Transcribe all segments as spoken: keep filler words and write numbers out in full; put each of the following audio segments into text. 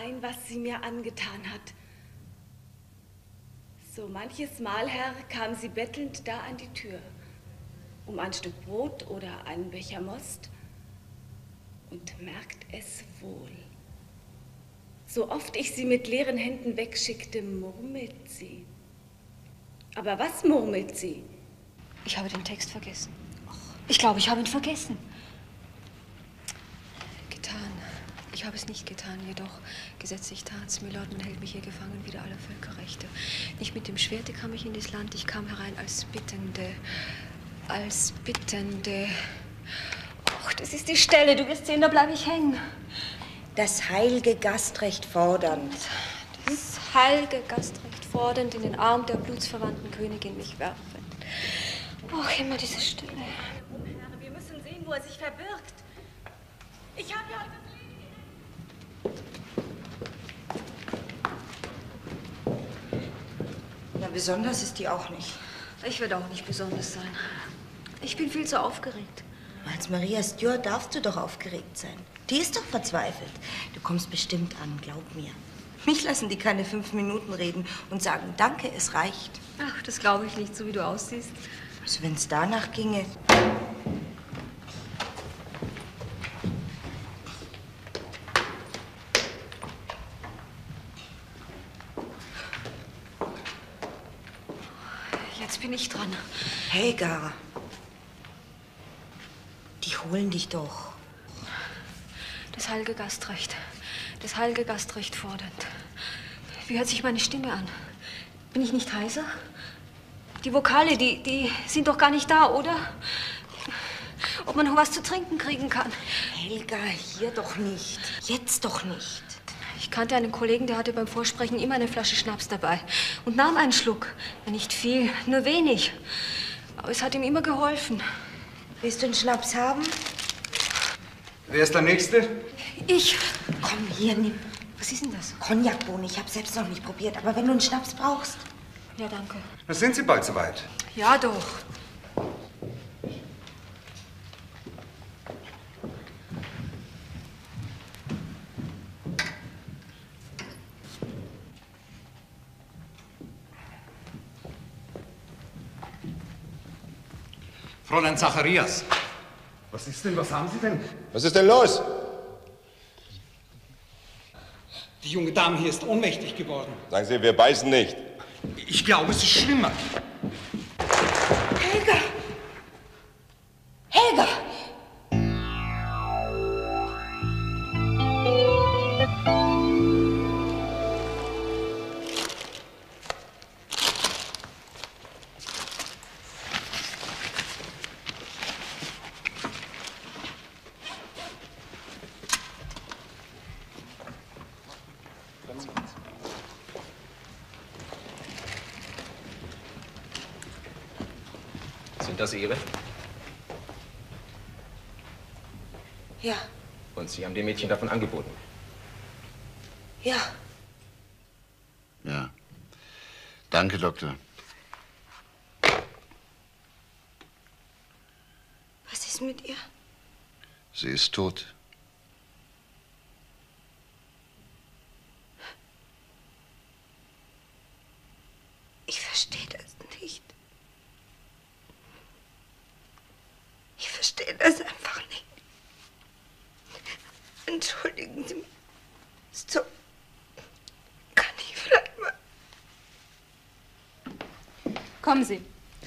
ein, was sie mir angetan hat. So manches Mal, Herr, kam sie bettelnd da an die Tür, um ein Stück Brot oder einen Becher Most, und merkt es wohl. So oft ich sie mit leeren Händen wegschickte, murmelt sie. Aber was murmelt sie? Ich habe den Text vergessen. Ich glaube, ich habe ihn vergessen. Getan. Ich habe es nicht getan, jedoch gesetzlich tat's. Milord, man hält mich hier gefangen wider aller Völkerrechte. Nicht mit dem Schwerte kam ich in das Land, ich kam herein als Bittende. Als Bittende. Ach, das ist die Stelle, du wirst sehen, da bleibe ich hängen. Das heilige Gastrecht fordernd. Das heilige Gastrecht fordernd, in den Arm der blutsverwandten Königin mich werfen. Ach, immer diese Stille. Herr, wir müssen sehen, wo er sich verbirgt. Ich habe ja... Na, besonders ist die auch nicht. Ich werde auch nicht besonders sein. Ich bin viel zu aufgeregt. Als Maria Stuart darfst du doch aufgeregt sein. Die ist doch verzweifelt. Du kommst bestimmt an, glaub mir. Mich lassen die keine fünf Minuten reden und sagen, danke, es reicht. Ach, das glaube ich nicht, so wie du aussiehst. Also wenn es danach ginge. Jetzt bin ich dran. Helga. Die holen dich doch. Das heilige Gastrecht. Das heilige Gastrecht fordernd. Wie hört sich meine Stimme an? Bin ich nicht heiser? Die Vokale, die, die sind doch gar nicht da, oder? Ob man noch was zu trinken kriegen kann. Helga, hier doch nicht. Jetzt doch nicht. Ich kannte einen Kollegen, der hatte beim Vorsprechen immer eine Flasche Schnaps dabei und nahm einen Schluck. Nicht viel, nur wenig. Aber es hat ihm immer geholfen. Willst du einen Schnaps haben? Wer ist der Nächste? Ich. Komm, hier, nimm. Was ist denn das? Cognacbohnen. Ich habe selbst noch nicht probiert. Aber wenn du einen Schnaps brauchst. Ja, danke. Da sind Sie bald soweit. Ja, doch. Fräulein Zacharias. Was ist denn? Was haben Sie denn? Was ist denn los? Die junge Dame hier ist ohnmächtig geworden. Sagen Sie, wir beißen nicht. Ich glaube, es ist schlimmer. Helga! Helga! Sind das Ihre? Ja. Und Sie haben dem Mädchen davon angeboten? Ja. Ja. Danke, Doktor. Was ist mit ihr? Sie ist tot. Ich verstehe das nicht. Ich verstehe das einfach nicht. Entschuldigen Sie mich. So. Kann ich vielleicht mal. Kommen Sie.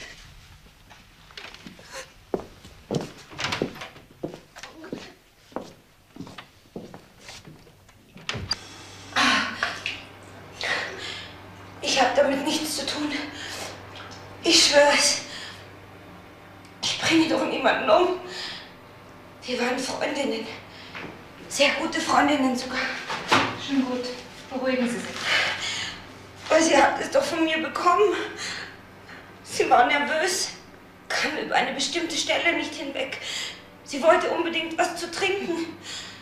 Ich habe damit nichts zu tun. Ich schwör's. Ich bringe doch niemanden um. Wir waren Freundinnen. Sehr gute Freundinnen sogar. Schon gut. Beruhigen Sie sich. Aber sie hat es doch von mir bekommen. Sie war nervös, kam über eine bestimmte Stelle nicht hinweg. Sie wollte unbedingt was zu trinken.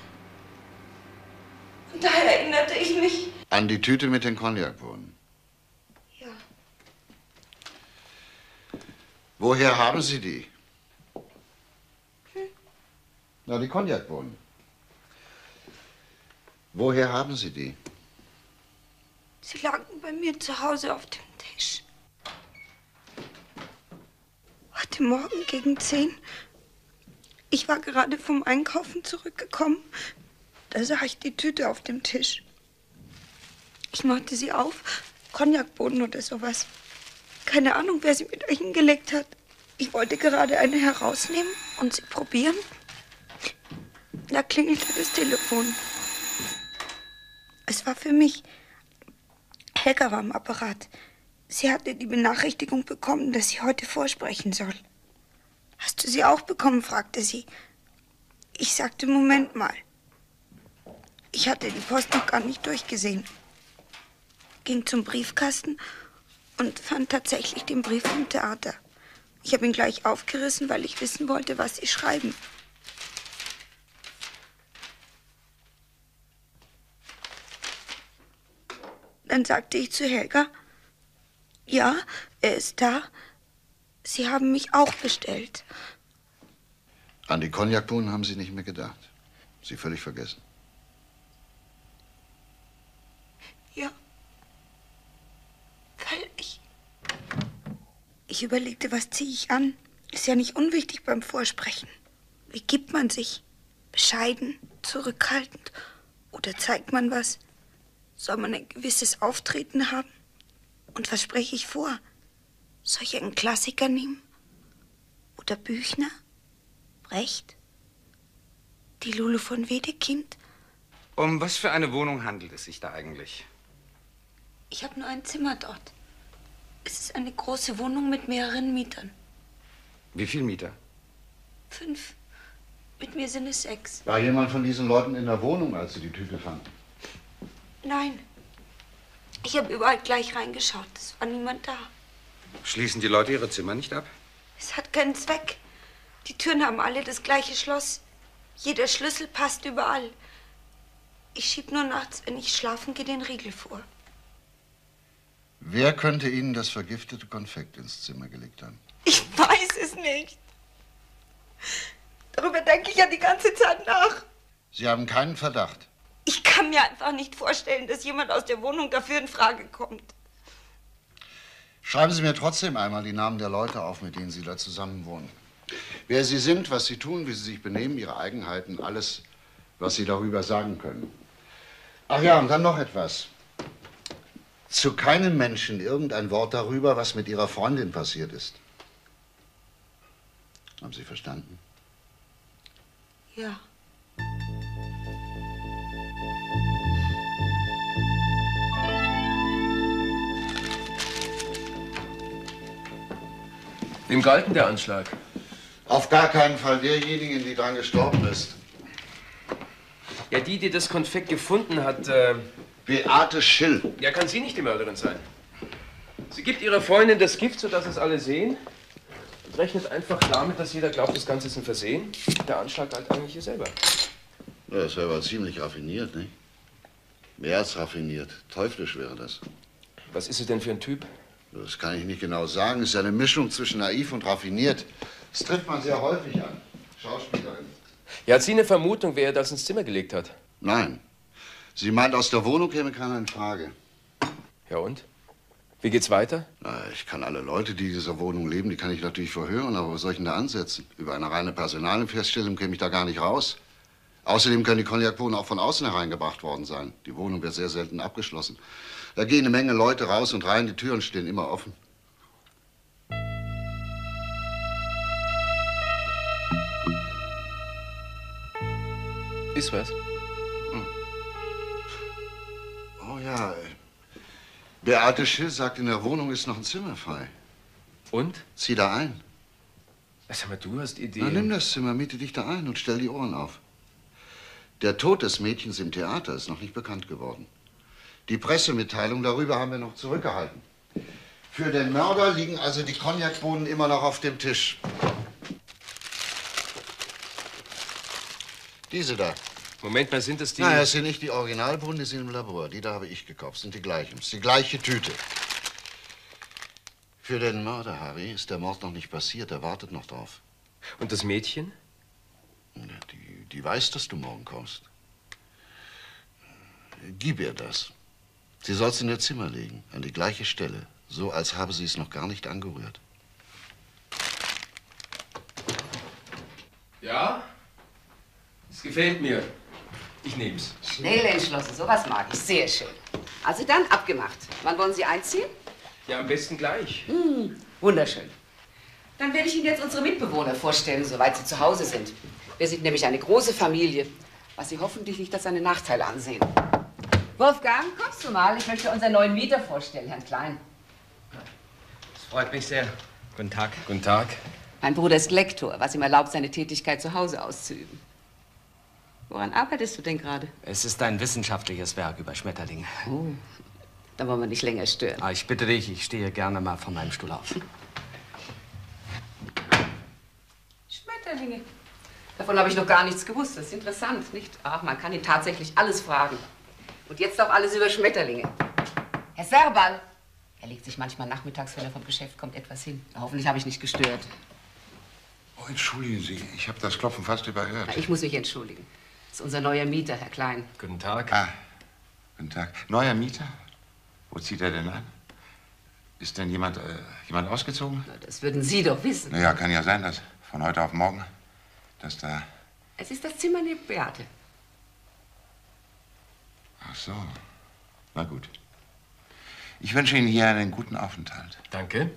Und daher erinnerte ich mich. An die Tüte mit den Cognacbohnen. Ja. Woher haben Sie die? Hm? Na, die Cognacbohnen. Woher haben Sie die? Sie lagen bei mir zu Hause auf dem Tisch. Heute Morgen gegen zehn. Ich war gerade vom Einkaufen zurückgekommen. Da sah ich die Tüte auf dem Tisch. Ich machte sie auf. Cognacbohnen oder sowas. Keine Ahnung, wer sie mit hingelegt hat. Ich wollte gerade eine herausnehmen und sie probieren. Da klingelte das Telefon. Es war für mich. Helga war am Apparat. Sie hatte die Benachrichtigung bekommen, dass sie heute vorsprechen soll. Hast du sie auch bekommen, fragte sie. Ich sagte, Moment mal. Ich hatte die Post noch gar nicht durchgesehen. Ging zum Briefkasten und fand tatsächlich den Brief vom Theater. Ich habe ihn gleich aufgerissen, weil ich wissen wollte, was sie schreiben. Dann sagte ich zu Helga, ja, er ist da. Sie haben mich auch bestellt. An die Cognacbohnen haben Sie nicht mehr gedacht. Sie völlig vergessen. Ja. Weil ich... Ich überlegte, was ziehe ich an? Ist ja nicht unwichtig beim Vorsprechen. Wie gibt man sich? Bescheiden, zurückhaltend? Oder zeigt man was? Soll man ein gewisses Auftreten haben? Und was spreche ich vor? Soll ich einen Klassiker nehmen? Oder Büchner? Brecht? Die Lulu von Wedekind? Um was für eine Wohnung handelt es sich da eigentlich? Ich habe nur ein Zimmer dort. Es ist eine große Wohnung mit mehreren Mietern. Wie viele Mieter? Fünf. Mit mir sind es sechs. War jemand von diesen Leuten in der Wohnung, als Sie die Tüte fanden? Nein. Ich habe überall gleich reingeschaut. Es war niemand da. Schließen die Leute ihre Zimmer nicht ab? Es hat keinen Zweck. Die Türen haben alle das gleiche Schloss. Jeder Schlüssel passt überall. Ich schieb nur nachts, wenn ich schlafen gehe, den Riegel vor. Wer könnte Ihnen das vergiftete Konfekt ins Zimmer gelegt haben? Ich weiß es nicht. Darüber denke ich ja die ganze Zeit nach. Sie haben keinen Verdacht. Ich kann mir einfach nicht vorstellen, dass jemand aus der Wohnung dafür in Frage kommt. Schreiben Sie mir trotzdem einmal die Namen der Leute auf, mit denen Sie da zusammen wohnen. Wer Sie sind, was Sie tun, wie Sie sich benehmen, Ihre Eigenheiten, alles, was Sie darüber sagen können. Ach ja, und dann noch etwas. Zu keinem Menschen irgendein Wort darüber, was mit Ihrer Freundin passiert ist. Haben Sie verstanden? Ja. Wem galt denn der Anschlag? Auf gar keinen Fall derjenigen, die dran gestorben ist. Ja, die, die das Konfekt gefunden hat, äh... Beate Schill. Ja, kann sie nicht die Mörderin sein. Sie gibt ihrer Freundin das Gift, sodass es alle sehen. Und rechnet einfach damit, dass jeder glaubt, das Ganze ist ein Versehen. Der Anschlag galt eigentlich ihr selber. Ja, das wäre aber ziemlich raffiniert, nicht? Mehr als raffiniert. Teuflisch wäre das. Was ist sie denn für ein Typ? Das kann ich nicht genau sagen. Es ist eine Mischung zwischen naiv und raffiniert. Das trifft man sehr häufig an. Schauspielerin. Ja, hat sie eine Vermutung, wer ihr das ins Zimmer gelegt hat? Nein. Sie meint, aus der Wohnung käme keiner in Frage. Ja und? Wie geht's weiter? Na, ich kann alle Leute, die in dieser Wohnung leben, die kann ich natürlich verhören, aber wo soll ich denn da ansetzen? Über eine reine Personalenfeststellung käme ich da gar nicht raus. Außerdem können die Cognacbohnen auch von außen hereingebracht worden sein. Die Wohnung wird sehr selten abgeschlossen. Da gehen eine Menge Leute raus und rein, die Türen stehen immer offen. Ist was? Hm. Oh ja, Beate Schill sagt, in der Wohnung ist noch ein Zimmer frei. Und? Zieh da ein. Sag mal, du hast Ideen. Na, nimm das Zimmer, miete dich da ein und stell die Ohren auf. Der Tod des Mädchens im Theater ist noch nicht bekannt geworden. Die Pressemitteilung darüber haben wir noch zurückgehalten. Für den Mörder liegen also die Cognacbohnen immer noch auf dem Tisch. Diese da. Moment mal, sind das die... Nein, das sind nicht die Originalbohnen, die sind im Labor. Die da habe ich gekauft, sind die gleichen. Das ist die gleiche Tüte. Für den Mörder, Harry, ist der Mord noch nicht passiert. Er wartet noch drauf. Und das Mädchen? Die, die weiß, dass du morgen kommst. Gib ihr das. Sie soll es in ihr Zimmer legen, an die gleiche Stelle, so als habe sie es noch gar nicht angerührt. Ja? Es gefällt mir. Ich nehm's. Schnell entschlossen, sowas mag ich. Sehr schön. Also dann, abgemacht. Wann wollen Sie einziehen? Ja, am besten gleich. Hm, wunderschön. Dann werde ich Ihnen jetzt unsere Mitbewohner vorstellen, soweit sie zu Hause sind. Wir sind nämlich eine große Familie, was Sie hoffentlich nicht als einen Nachteil ansehen. Wolfgang, kommst du mal? Ich möchte unseren neuen Mieter vorstellen, Herrn Klein. Das freut mich sehr. Guten Tag. Guten Tag. Mein Bruder ist Lektor, was ihm erlaubt, seine Tätigkeit zu Hause auszuüben. Woran arbeitest du denn gerade? Es ist ein wissenschaftliches Werk über Schmetterlinge. Oh, dann wollen wir nicht länger stören. Ah, ich bitte dich, ich stehe gerne mal von meinem Stuhl auf. Schmetterlinge. Davon habe ich noch gar nichts gewusst. Das ist interessant, nicht? Ach, man kann ihn tatsächlich alles fragen. Und jetzt auch alles über Schmetterlinge. Herr Serbal. Er legt sich manchmal nachmittags, wenn er vom Geschäft kommt, etwas hin. Hoffentlich habe ich nicht gestört. Oh, entschuldigen Sie, ich habe das Klopfen fast überhört. Na, ich muss mich entschuldigen. Das ist unser neuer Mieter, Herr Klein. Guten Tag. Ah, guten Tag. Neuer Mieter? Wo zieht er denn an? Ist denn jemand, äh, jemand ausgezogen? Na, das würden Sie doch wissen. Na ja, kann ja sein, dass von heute auf morgen, dass da... Es ist das Zimmer neben Beate. Ach so. Na gut. Ich wünsche Ihnen hier einen guten Aufenthalt. Danke.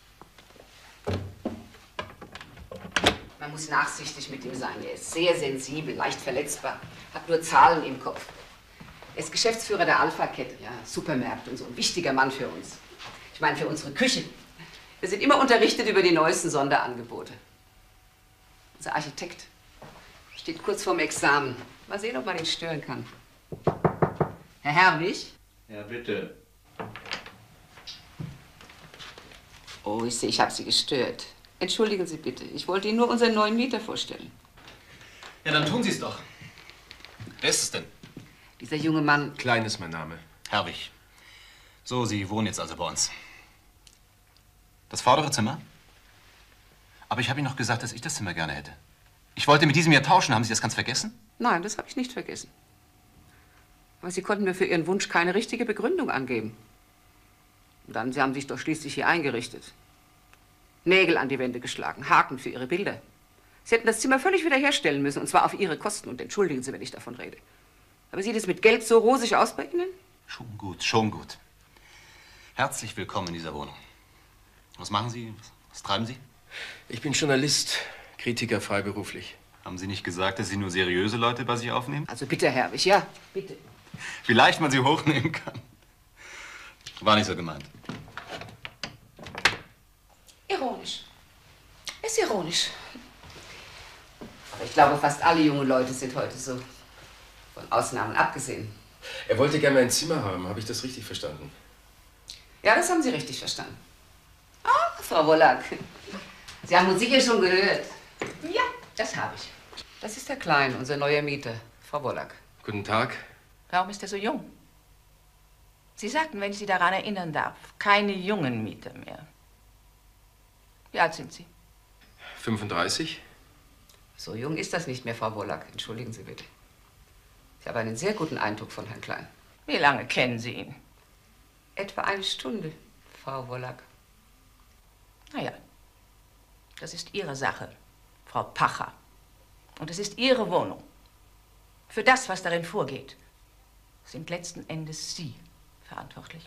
Man muss nachsichtig mit ihm sein. Er ist sehr sensibel, leicht verletzbar, hat nur Zahlen im Kopf. Er ist Geschäftsführer der Alpha-Kette, ja, Supermärkte und so. Ein wichtiger Mann für uns. Ich meine, für unsere Küche. Wir sind immer unterrichtet über die neuesten Sonderangebote. Unser Architekt steht kurz vorm Examen. Mal sehen, ob man ihn stören kann. Herr Herwig? Ja, bitte. Oh, ich sehe, ich habe Sie gestört. Entschuldigen Sie bitte. Ich wollte Ihnen nur unseren neuen Mieter vorstellen. Ja, dann tun Sie es doch. Wer ist es denn? Dieser junge Mann... Klein ist mein Name. Herwig. So, Sie wohnen jetzt also bei uns. Das vordere Zimmer? Aber ich habe Ihnen noch gesagt, dass ich das Zimmer gerne hätte. Ich wollte mit diesem hier tauschen. Haben Sie das ganz vergessen? Nein, das habe ich nicht vergessen. Aber Sie konnten mir für Ihren Wunsch keine richtige Begründung angeben. Und dann, Sie haben sich doch schließlich hier eingerichtet. Nägel an die Wände geschlagen, Haken für Ihre Bilder. Sie hätten das Zimmer völlig wiederherstellen müssen, und zwar auf Ihre Kosten. Und entschuldigen Sie, wenn ich davon rede. Aber sieht es mit Geld so rosig aus bei Ihnen? Schon gut, schon gut. Herzlich willkommen in dieser Wohnung. Was machen Sie? Was, was treiben Sie? Ich bin Journalist, Kritiker freiberuflich. Haben Sie nicht gesagt, dass Sie nur seriöse Leute bei sich aufnehmen? Also bitte, Herwig, ja, bitte. Wie leicht man Sie hochnehmen kann. War nicht so gemeint. Ironisch. Ist ironisch. Aber ich glaube, fast alle junge Leute sind heute so. Von Ausnahmen abgesehen. Er wollte gerne ein Zimmer haben. Habe ich das richtig verstanden? Ja, das haben Sie richtig verstanden. Ah, Frau Wollack. Sie haben uns sicher schon gehört. Ja, das habe ich. Das ist Herr Klein, unser neuer Mieter. Frau Wollack. Guten Tag. Warum ist er so jung? Sie sagten, wenn ich Sie daran erinnern darf, keine jungen Mieter mehr. Wie alt sind Sie? fünfunddreißig. So jung ist das nicht mehr, Frau Wollack. Entschuldigen Sie bitte. Ich habe einen sehr guten Eindruck von Herrn Klein. Wie lange kennen Sie ihn? Etwa eine Stunde, Frau Wollack. Na ja, das ist Ihre Sache, Frau Pacher. Und es ist Ihre Wohnung. Für das, was darin vorgeht, sind letzten Endes Sie verantwortlich.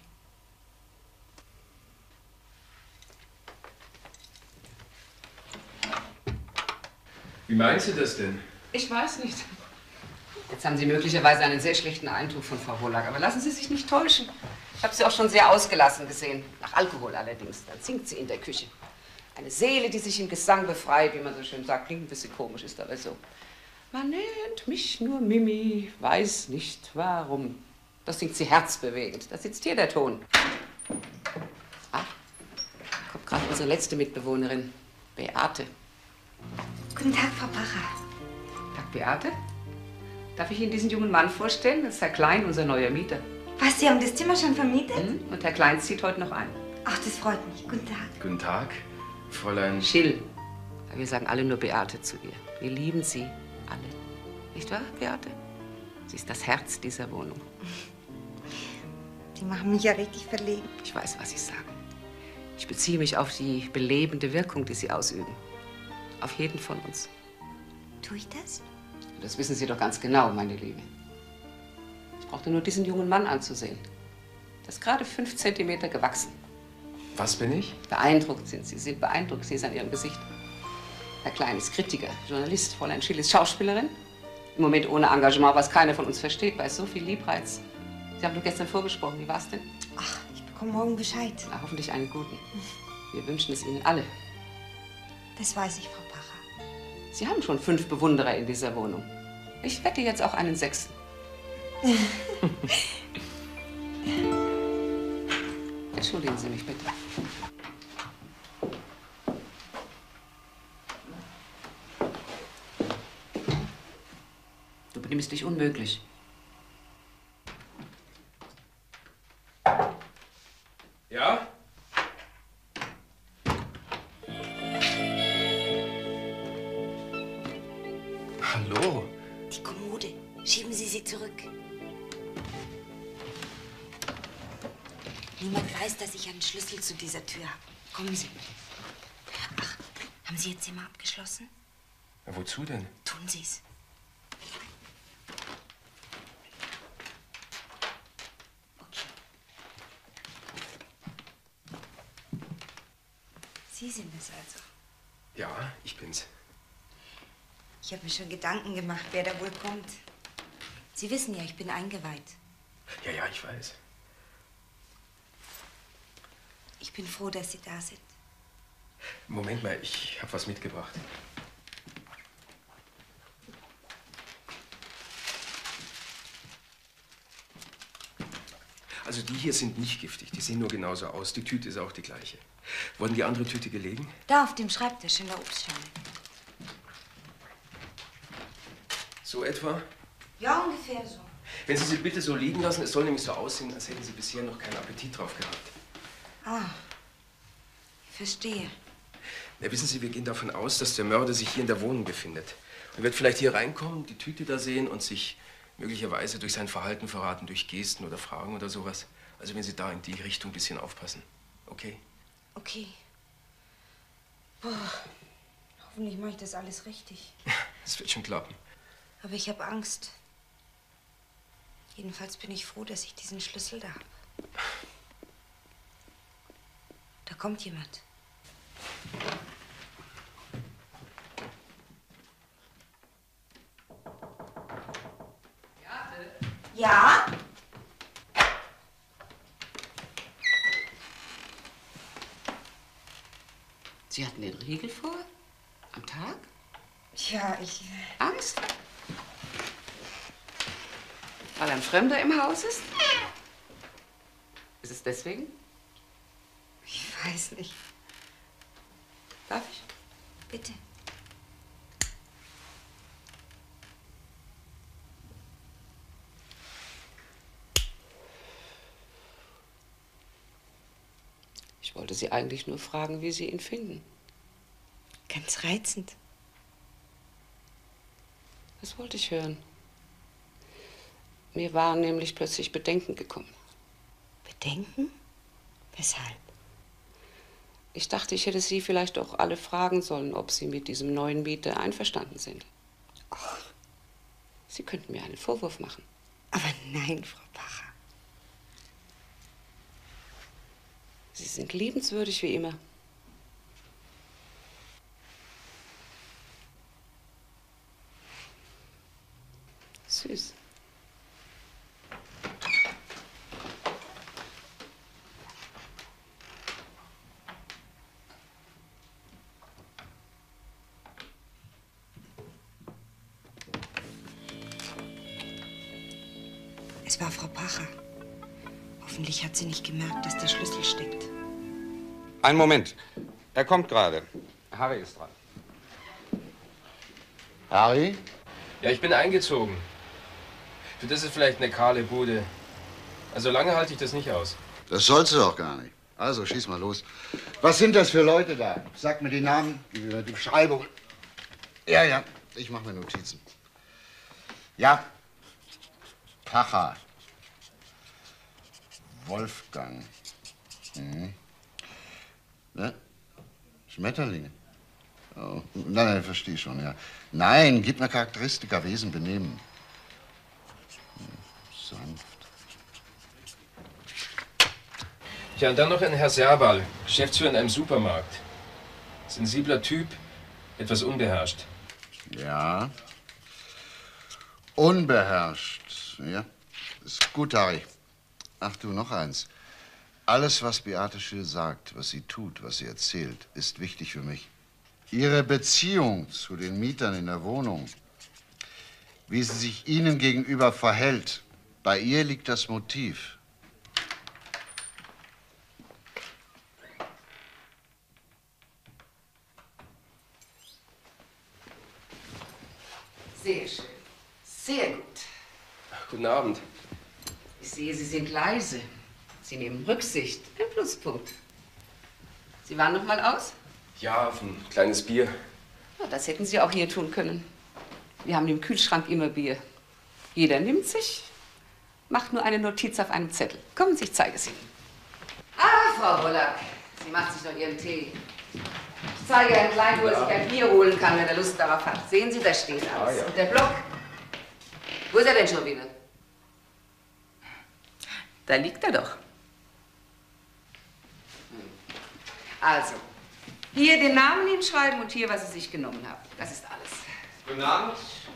Wie meinen Sie das denn? Ich weiß nicht. Jetzt haben Sie möglicherweise einen sehr schlechten Eindruck von Frau Wollack. Aber lassen Sie sich nicht täuschen. Ich habe sie auch schon sehr ausgelassen gesehen. Nach Alkohol allerdings. Dann singt sie in der Küche. Eine Seele, die sich im Gesang befreit, wie man so schön sagt. Klingt ein bisschen komisch, ist aber so. Man nennt mich nur Mimi, weiß nicht warum. Das singt sie herzbewegend. Da sitzt hier der Ton. Ah, kommt gerade unsere letzte Mitbewohnerin, Beate. Guten Tag, Frau Pacher. Tag, Beate. Darf ich Ihnen diesen jungen Mann vorstellen? Das ist Herr Klein, unser neuer Mieter. Was, Sie haben das Zimmer schon vermietet? Mhm. Und Herr Klein zieht heute noch ein. Ach, das freut mich. Guten Tag. Guten Tag, Fräulein... Schill. Wir sagen alle nur Beate zu ihr. Wir lieben sie alle. Nicht wahr, Beate? Sie ist das Herz dieser Wohnung. Die machen mich ja richtig verlegen. Ich weiß, was Sie sagen. Ich beziehe mich auf die belebende Wirkung, die Sie ausüben. Auf jeden von uns. Tue ich das? Das wissen Sie doch ganz genau, meine Liebe. Ich brauchte nur diesen jungen Mann anzusehen. Der ist gerade fünf Zentimeter gewachsen. Was bin ich? Beeindruckt sind Sie, sind beeindruckt, Sie es an Ihrem Gesicht. Herr Klein ist Kritiker, Journalist, Fräulein Schill ist Schauspielerin. Im Moment ohne Engagement, was keiner von uns versteht, weil es so viel Liebreiz. Sie haben doch gestern vorgesprochen, wie war's denn? Ach, ich bekomme morgen Bescheid. Na, hoffentlich einen guten. Wir wünschen es Ihnen alle. Das weiß ich, Frau Pacher. Sie haben schon fünf Bewunderer in dieser Wohnung. Ich wette jetzt auch einen sechsten. Entschuldigen Sie mich bitte. Du benimmst dich unmöglich. Ja? Hallo? Die Kommode. Schieben Sie sie zurück. Niemand weiß, dass ich einen Schlüssel zu dieser Tür habe. Kommen Sie. Ach, haben Sie Ihr Zimmer abgeschlossen? Ja, wozu denn? Tun Sie es. Sie sind es also. Ja, ich bin's. Ich habe mir schon Gedanken gemacht, wer da wohl kommt. Sie wissen ja, ich bin eingeweiht. Ja, ja, ich weiß. Ich bin froh, dass Sie da sind. Moment mal, ich habe was mitgebracht. Also die hier sind nicht giftig, die sehen nur genauso aus. Die Tüte ist auch die gleiche. Wurden die andere Tüte gelegen? Da auf dem Schreibtisch in der Obstschale. So etwa? Ja, ungefähr so. Wenn Sie sie bitte so liegen lassen, es soll nämlich so aussehen, als hätten Sie bisher noch keinen Appetit drauf gehabt. Ah, ich verstehe. Na, wissen Sie, wir gehen davon aus, dass der Mörder sich hier in der Wohnung befindet. Er wird vielleicht hier reinkommen, die Tüte da sehen und sich möglicherweise durch sein Verhalten verraten, durch Gesten oder Fragen oder sowas. Also wenn Sie da in die Richtung ein bisschen aufpassen. Okay? Okay. Boah, hoffentlich mache ich das alles richtig. Das wird schon klappen. Aber ich habe Angst. Jedenfalls bin ich froh, dass ich diesen Schlüssel da habe. Da kommt jemand. Ja? Sie hatten den Riegel vor? Am Tag? Ja, ich... Angst? Weil ein Fremder im Haus ist? Ist es deswegen? Ich weiß nicht. Darf ich? Bitte. Ich wollte Sie eigentlich nur fragen, wie Sie ihn finden. Ganz reizend. Das wollte ich hören. Mir waren nämlich plötzlich Bedenken gekommen. Bedenken? Weshalb? Ich dachte, ich hätte Sie vielleicht auch alle fragen sollen, ob Sie mit diesem neuen Mieter einverstanden sind. Oh. Sie könnten mir einen Vorwurf machen. Aber nein, Frau Pacher. Sie sind liebenswürdig wie immer. Süß. Es war Frau Pacher. Hoffentlich hat sie nicht gemerkt, dass der Schlüssel steckt. Einen Moment. Er kommt gerade. Harry ist dran. Harry? Ja, ich bin eingezogen. Für das ist vielleicht eine kahle Bude. Also lange halte ich das nicht aus. Das sollst du doch gar nicht. Also, schieß mal los. Was sind das für Leute da? Sag mir die Namen, gib mir die Beschreibung. Ja, ja, ich mache mir Notizen. Ja, Pacher. Wolfgang. Mhm. Ne? Schmetterlinge. Oh, nein, nein, verstehe schon, ja. Nein, gib mir Charakteristika, Wesen, Benehmen. Sanft. Ja, und dann noch ein Herr Serbal, Geschäftsführer in einem Supermarkt. Sensibler Typ, etwas unbeherrscht. Ja. Unbeherrscht, ja. Ist gut, Harry. Ach du, noch eins. Alles, was Beate Schill sagt, was sie tut, was sie erzählt, ist wichtig für mich. Ihre Beziehung zu den Mietern in der Wohnung, wie sie sich ihnen gegenüber verhält, bei ihr liegt das Motiv. Sehr schön. Sehr gut. Guten Abend. Ich sehe, Sie sind leise. Sie nehmen Rücksicht. Ein Pluspunkt. Sie waren noch mal aus? Ja, auf ein kleines Bier. Ja, das hätten Sie auch hier tun können. Wir haben im Kühlschrank immer Bier. Jeder nimmt sich, macht nur eine Notiz auf einem Zettel. Kommen Sie, ich zeige es Ihnen. Ah, Frau Wollack, sie macht sich noch Ihren Tee. Ich zeige Herrn Klein, wo er sich ein Bier holen kann, wenn er Lust darauf hat. Sehen Sie, da steht alles. Ah, ja. Und der Block, wo ist er denn schon wieder? Da liegt er doch. Also, hier den Namen hinschreiben und hier, was Sie sich genommen haben. Das ist alles. Guten Abend.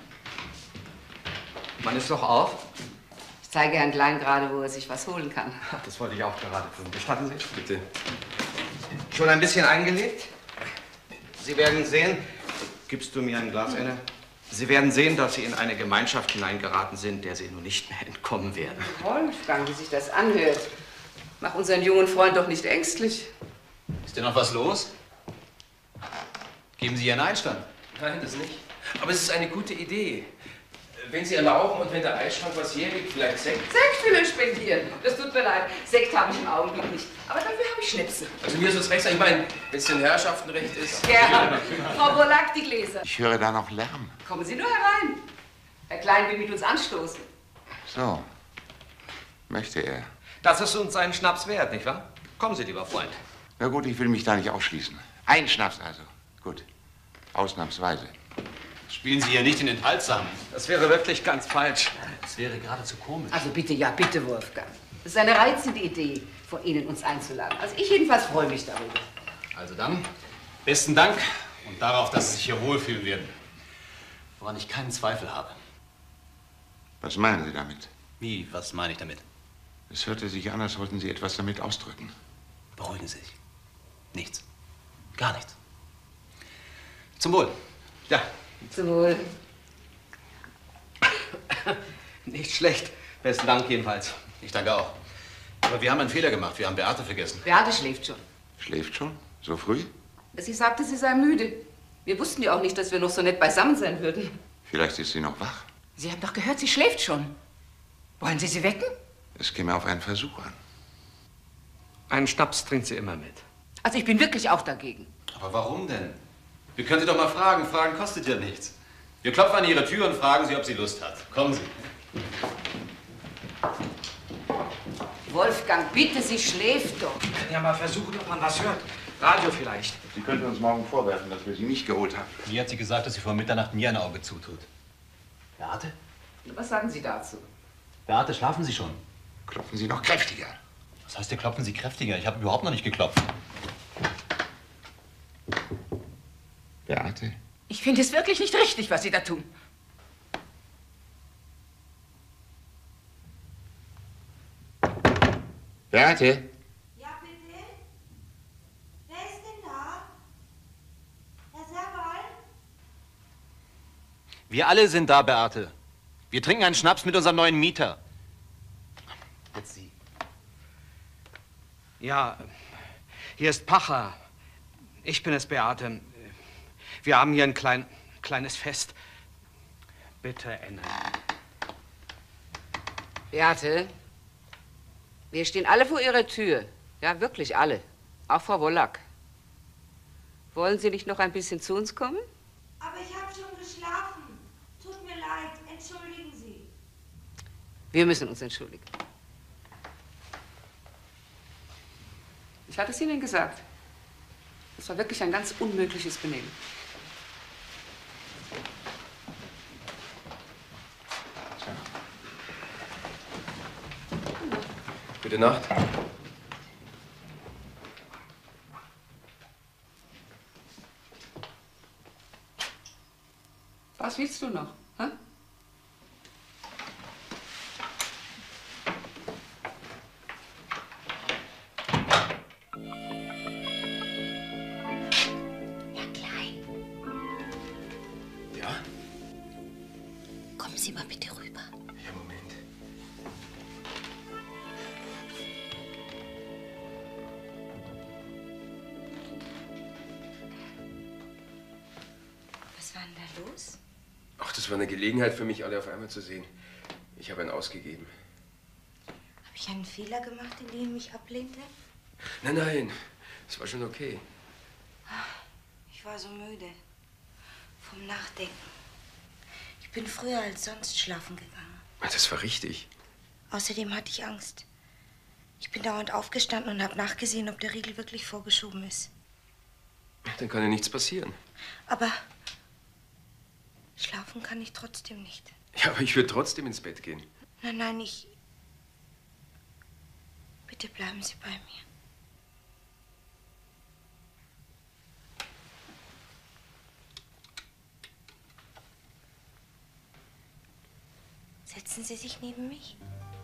Man ist doch auf. Ich zeige Herrn Klein gerade, wo er sich was holen kann. Das wollte ich auch gerade tun. Gestatten Sie? Bitte. Schon ein bisschen eingelebt? Sie werden sehen, gibst du mir ein Glas inne? Sie werden sehen, dass Sie in eine Gemeinschaft hineingeraten sind, der Sie nun nicht mehr entkommen werden. Wolfgang, wie sich das anhört. Mach unseren jungen Freund doch nicht ängstlich. Ist denn noch was los? Geben Sie Ihren Einstand? Nein, das nicht. Aber es ist eine gute Idee. Wenn Sie erlauben und wenn der Eisschrank was hergibt, vielleicht Sekt. Sekt will er spendieren. Das tut mir leid. Sekt habe ich im Augenblick nicht. Aber dafür habe ich Schnäpse. Also mir ist es recht. Ich meine, wenn es den Herrschaften recht ist. Gerne. Frau Wollack, die Gläser. Ich höre da noch Lärm. Kommen Sie nur herein. Herr Klein will mit uns anstoßen. So. Möchte er. Das ist uns einen Schnaps wert, nicht wahr? Kommen Sie, lieber Freund. Na gut, ich will mich da nicht ausschließen. Ein Schnaps also. Gut. Ausnahmsweise. Spielen Sie hier nicht in den Enthaltsamen. Das wäre wirklich ganz falsch. Das wäre geradezu komisch. Also bitte, ja, bitte, Wolfgang. Das ist eine reizende Idee, von Ihnen uns einzuladen. Also ich jedenfalls freue mich darüber. Also dann, besten Dank und darauf, dass Sie sich hier wohlfühlen werden. Woran ich keinen Zweifel habe. Was meinen Sie damit? Wie, was meine ich damit? Es hörte sich an, als wollten Sie etwas damit ausdrücken. Beruhigen Sie sich. Nichts. Gar nichts. Zum Wohl. Ja. Zum Wohl. Nicht schlecht. Besten Dank jedenfalls. Ich danke auch. Aber wir haben einen Fehler gemacht. Wir haben Beate vergessen. Beate schläft schon. Schläft schon? So früh? Sie sagte, sie sei müde. Wir wussten ja auch nicht, dass wir noch so nett beisammen sein würden. Vielleicht ist sie noch wach. Sie haben doch gehört, sie schläft schon. Wollen Sie sie wecken? Es käme auf einen Versuch an. Einen Schnaps trinkt sie immer mit. Also ich bin wirklich auch dagegen. Aber warum denn? Wir können Sie doch mal fragen. Fragen kostet ja nichts. Wir klopfen an Ihre Tür und fragen Sie, ob sie Lust hat. Kommen Sie. Wolfgang, bitte, sie schläft doch. Wir können ja mal versuchen, ob man was hört. Radio vielleicht. Sie könnten uns morgen vorwerfen, dass wir sie nicht geholt haben. Mir hat sie gesagt, dass sie vor Mitternacht mir ein Auge zutut. Beate? Was sagen Sie dazu? Beate, schlafen Sie schon? Klopfen Sie noch kräftiger. Was heißt, hier klopfen Sie kräftiger? Ich habe überhaupt noch nicht geklopft. Beate? Ich finde es wirklich nicht richtig, was Sie da tun. Beate? Ja, bitte? Wer ist denn da? Herr Serbal? Wir alle sind da, Beate. Wir trinken einen Schnaps mit unserem neuen Mieter. Jetzt Sie. Ja, hier ist Pacher. Ich bin es, Beate. Wir haben hier ein klein, kleines Fest. Bitte, Enne. Beate, wir stehen alle vor Ihrer Tür. Ja, wirklich alle. Auch Frau Wollack. Wollen Sie nicht noch ein bisschen zu uns kommen? Aber ich habe schon geschlafen. Tut mir leid. Entschuldigen Sie. Wir müssen uns entschuldigen. Ich hatte es Ihnen gesagt. Das war wirklich ein ganz unmögliches Benehmen. Gute Nacht. Was willst du noch? Hä? Herr Klein. Ja? Kommen Sie mal bitte rüber. Ja, Moment. Was war denn da los? Ach, das war eine Gelegenheit für mich, alle auf einmal zu sehen. Ich habe einen ausgegeben. Habe ich einen Fehler gemacht, indem ich mich ablehnte? Nein, nein, es war schon okay. Ich war so müde. Vom Nachdenken. Ich bin früher als sonst schlafen gegangen. Das war richtig. Außerdem hatte ich Angst. Ich bin dauernd aufgestanden und habe nachgesehen, ob der Riegel wirklich vorgeschoben ist. Dann kann ja nichts passieren. Aber schlafen kann ich trotzdem nicht. Ja, aber ich würde trotzdem ins Bett gehen. Nein, nein, ich... Bitte bleiben Sie bei mir. Setzen Sie sich neben mich.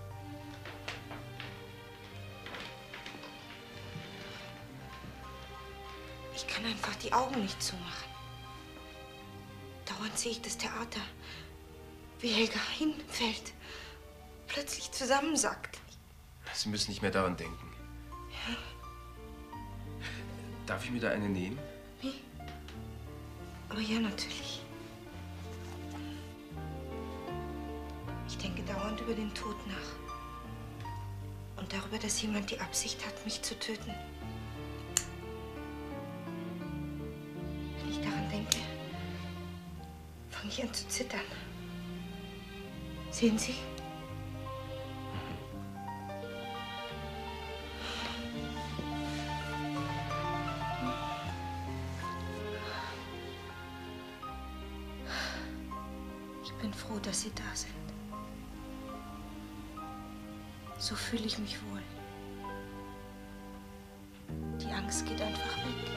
Ich kann einfach die Augen nicht zumachen. Dauernd sehe ich das Theater, wie Helga hinfällt, plötzlich zusammensackt. Sie müssen nicht mehr daran denken. Ja. Darf ich mir da eine nehmen? Wie? Aber ja, natürlich. Ich denke dauernd über den Tod nach. Und darüber, dass jemand die Absicht hat, mich zu töten. Wenn ich daran denke, fange ich an zu zittern. Sehen Sie? Ich bin froh, dass Sie da sind. So fühle ich mich wohl. Die Angst geht einfach weg.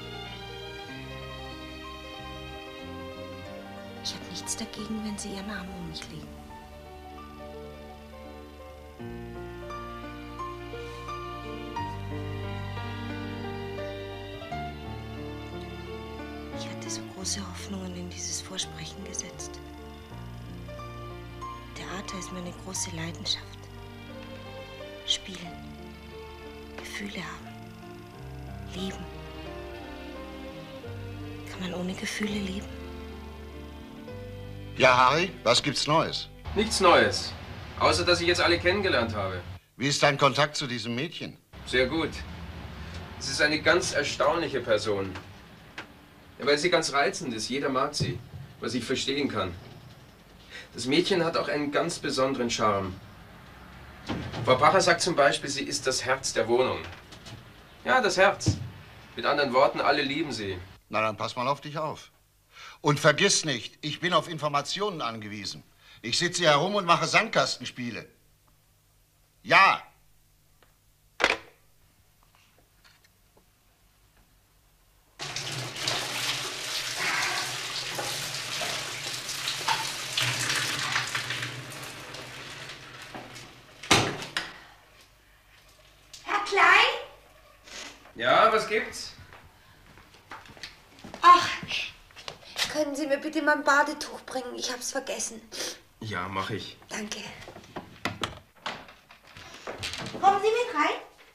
Ich habe nichts dagegen, wenn Sie Ihren Arm um mich legen. Ich hatte so große Hoffnungen in dieses Vorsprechen gesetzt. Theater ist meine große Leidenschaft. Spielen, Gefühle haben, leben. Kann man ohne Gefühle leben? Ja, Harry, was gibt's Neues? Nichts Neues. Außer, dass ich jetzt alle kennengelernt habe. Wie ist dein Kontakt zu diesem Mädchen? Sehr gut. Es ist eine ganz erstaunliche Person. Ja, weil sie ganz reizend ist. Jeder mag sie, was ich verstehen kann. Das Mädchen hat auch einen ganz besonderen Charme. Frau Pacher sagt zum Beispiel, sie ist das Herz der Wohnung. Ja, das Herz. Mit anderen Worten, alle lieben sie. Na, dann pass mal auf dich auf. Und vergiss nicht, ich bin auf Informationen angewiesen. Ich sitze hier herum und mache Sandkastenspiele. Ja! Herr Klein? Ja, was gibt's? Ach, können Sie mir bitte mal ein Badetuch bringen? Ich hab's vergessen. Ja, mach ich. Danke. Kommen Sie mit rein?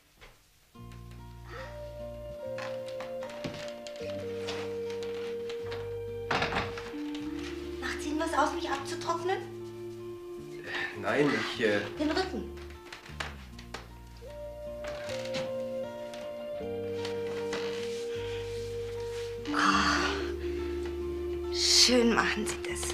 Macht's Ihnen was aus, mich abzutrocknen? Nein, ich... Äh Den Rücken. Oh, schön machen Sie das.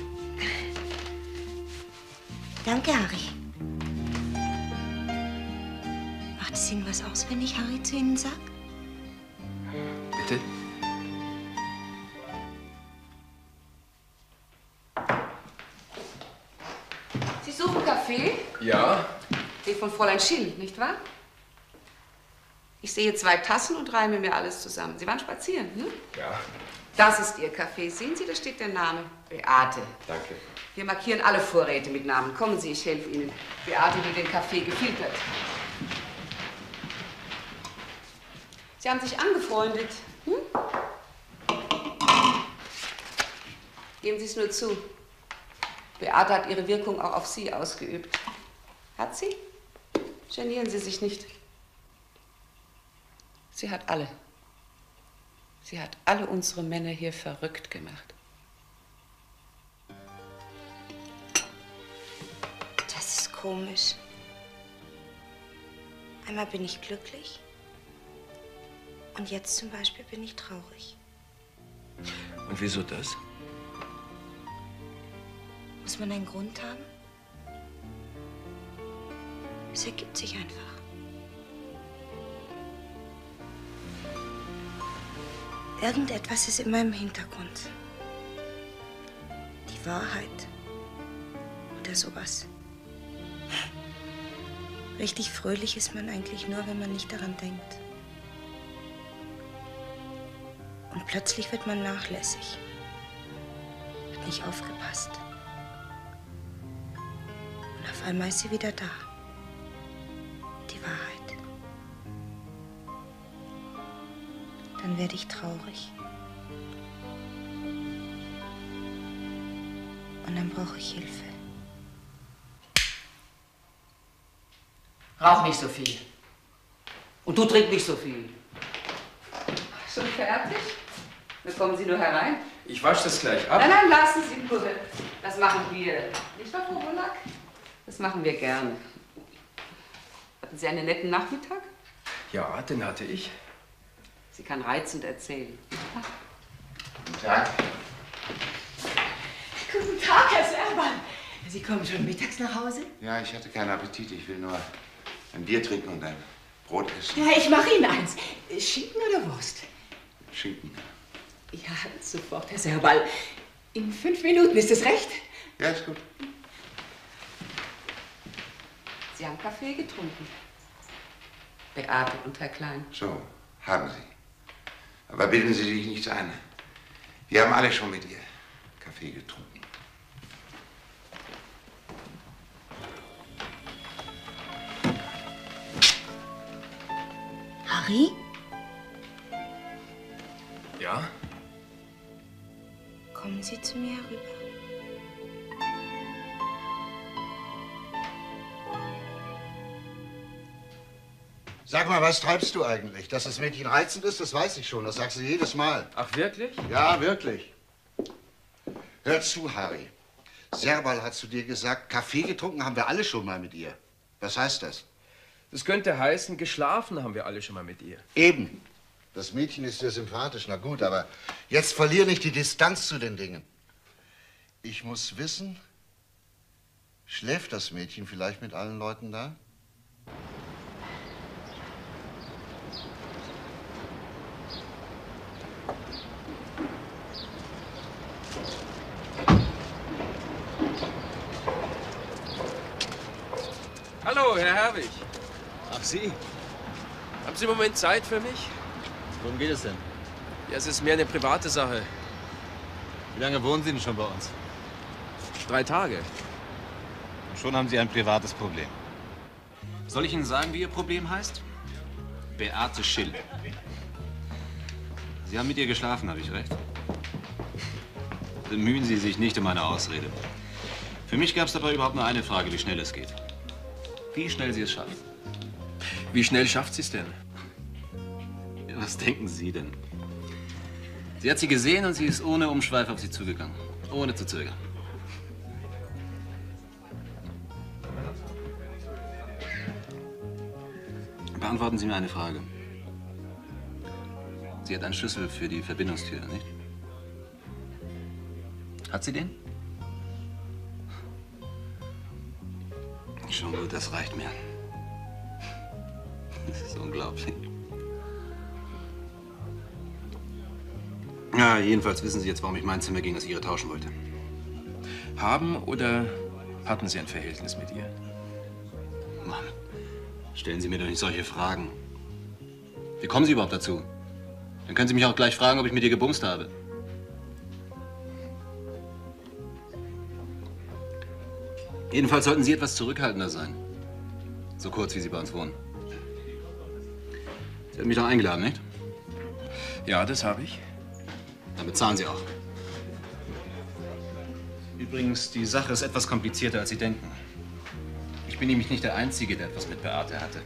Danke, Harry. Macht es Ihnen was aus, wenn ich Harry zu Ihnen sag? Bitte? Sie suchen Kaffee? Ja. Den von Fräulein Schill, nicht wahr? Ich sehe zwei Tassen und reime mir alles zusammen. Sie waren spazieren, hm? Ja. Das ist Ihr Kaffee. Sehen Sie, da steht der Name. Beate. Danke. Wir markieren alle Vorräte mit Namen. Kommen Sie, ich helfe Ihnen. Beate, die den Kaffee gefiltert. Sie haben sich angefreundet. Hm? Geben Sie es nur zu. Beate hat ihre Wirkung auch auf Sie ausgeübt. Hat sie? Genieren Sie sich nicht. Sie hat alle. Sie hat alle unsere Männer hier verrückt gemacht. Das ist komisch. Einmal bin ich glücklich und jetzt zum Beispiel bin ich traurig. Und wieso das? Muss man einen Grund haben? Es ergibt sich einfach. Irgendetwas ist immer im Hintergrund. Die Wahrheit oder sowas. Richtig fröhlich ist man eigentlich nur, wenn man nicht daran denkt. Und plötzlich wird man nachlässig. Hat nicht aufgepasst. Und auf einmal ist sie wieder da. Die Wahrheit. Dann werde ich traurig. Und dann brauche ich Hilfe. Rauch nicht so viel. Und du trink nicht so viel. Schon fertig? Dann kommen Sie nur herein. Ich wasche das gleich ab. Nein, nein, lassen Sie nur. Das machen wir. Nicht wahr, Frau Wollack? Das machen wir gerne. Hatten Sie einen netten Nachmittag? Ja, den hatte ich. Sie kann reizend erzählen. Guten Tag. Guten Tag, Herr Serban. Sie kommen schon mittags nach Hause? Ja, ich hatte keinen Appetit. Ich will nur ein Bier trinken und ein Brot essen. Ja, ich mache Ihnen eins. Schinken oder Wurst? Schinken. Ja, sofort, Herr Serbal. In fünf Minuten, ist es recht? Ja, ist gut. Sie haben Kaffee getrunken. Beate und Herr Klein. So, haben Sie. Aber bilden Sie sich nichts ein. Wir haben alle schon mit ihr Kaffee getrunken. Harry? Ja? Kommen Sie zu mir herüber. Sag mal, was treibst du eigentlich? Dass das Mädchen reizend ist, das weiß ich schon. Das sagst du jedes Mal. Ach, wirklich? Ja, wirklich. Hör zu, Harry. Serbal hat zu dir gesagt, Kaffee getrunken haben wir alle schon mal mit ihr. Was heißt das? Das könnte heißen, geschlafen haben wir alle schon mal mit ihr. Eben. Das Mädchen ist dir sympathisch, na gut, aber jetzt verlier nicht die Distanz zu den Dingen. Ich muss wissen, schläft das Mädchen vielleicht mit allen Leuten da? Hallo, Herr Herwig. Ach, Sie? Haben Sie einen Moment Zeit für mich? Worum geht es denn? Ja, es ist mehr eine private Sache. Wie lange wohnen Sie denn schon bei uns? Drei Tage. Und schon haben Sie ein privates Problem. Soll ich Ihnen sagen, wie Ihr Problem heißt? Beate Schill. Sie haben mit ihr geschlafen, habe ich recht? Bemühen Sie sich nicht um eine Ausrede. Für mich gab es dabei überhaupt nur eine Frage, wie schnell es geht. Wie schnell Sie es schaffen. Wie schnell schafft sie es denn? Was denken Sie denn? Sie hat sie gesehen und sie ist ohne Umschweif auf sie zugegangen. Ohne zu zögern. Beantworten Sie mir eine Frage. Sie hat einen Schlüssel für die Verbindungstür, nicht? Hat sie den? Schon gut, das reicht mir. Das ist unglaublich. Ja, jedenfalls wissen Sie jetzt, warum ich mein Zimmer gegen das Ihre tauschen wollte. Haben oder hatten Sie ein Verhältnis mit ihr? Mann, stellen Sie mir doch nicht solche Fragen. Wie kommen Sie überhaupt dazu? Dann können Sie mich auch gleich fragen, ob ich mit ihr gebumst habe. Jedenfalls sollten Sie etwas zurückhaltender sein. So kurz, wie Sie bei uns wohnen. Sie hatten mich doch eingeladen, nicht? Ja, das habe ich. Dann bezahlen Sie auch. Übrigens, die Sache ist etwas komplizierter, als Sie denken. Ich bin nämlich nicht der Einzige, der etwas mit Beate hatte.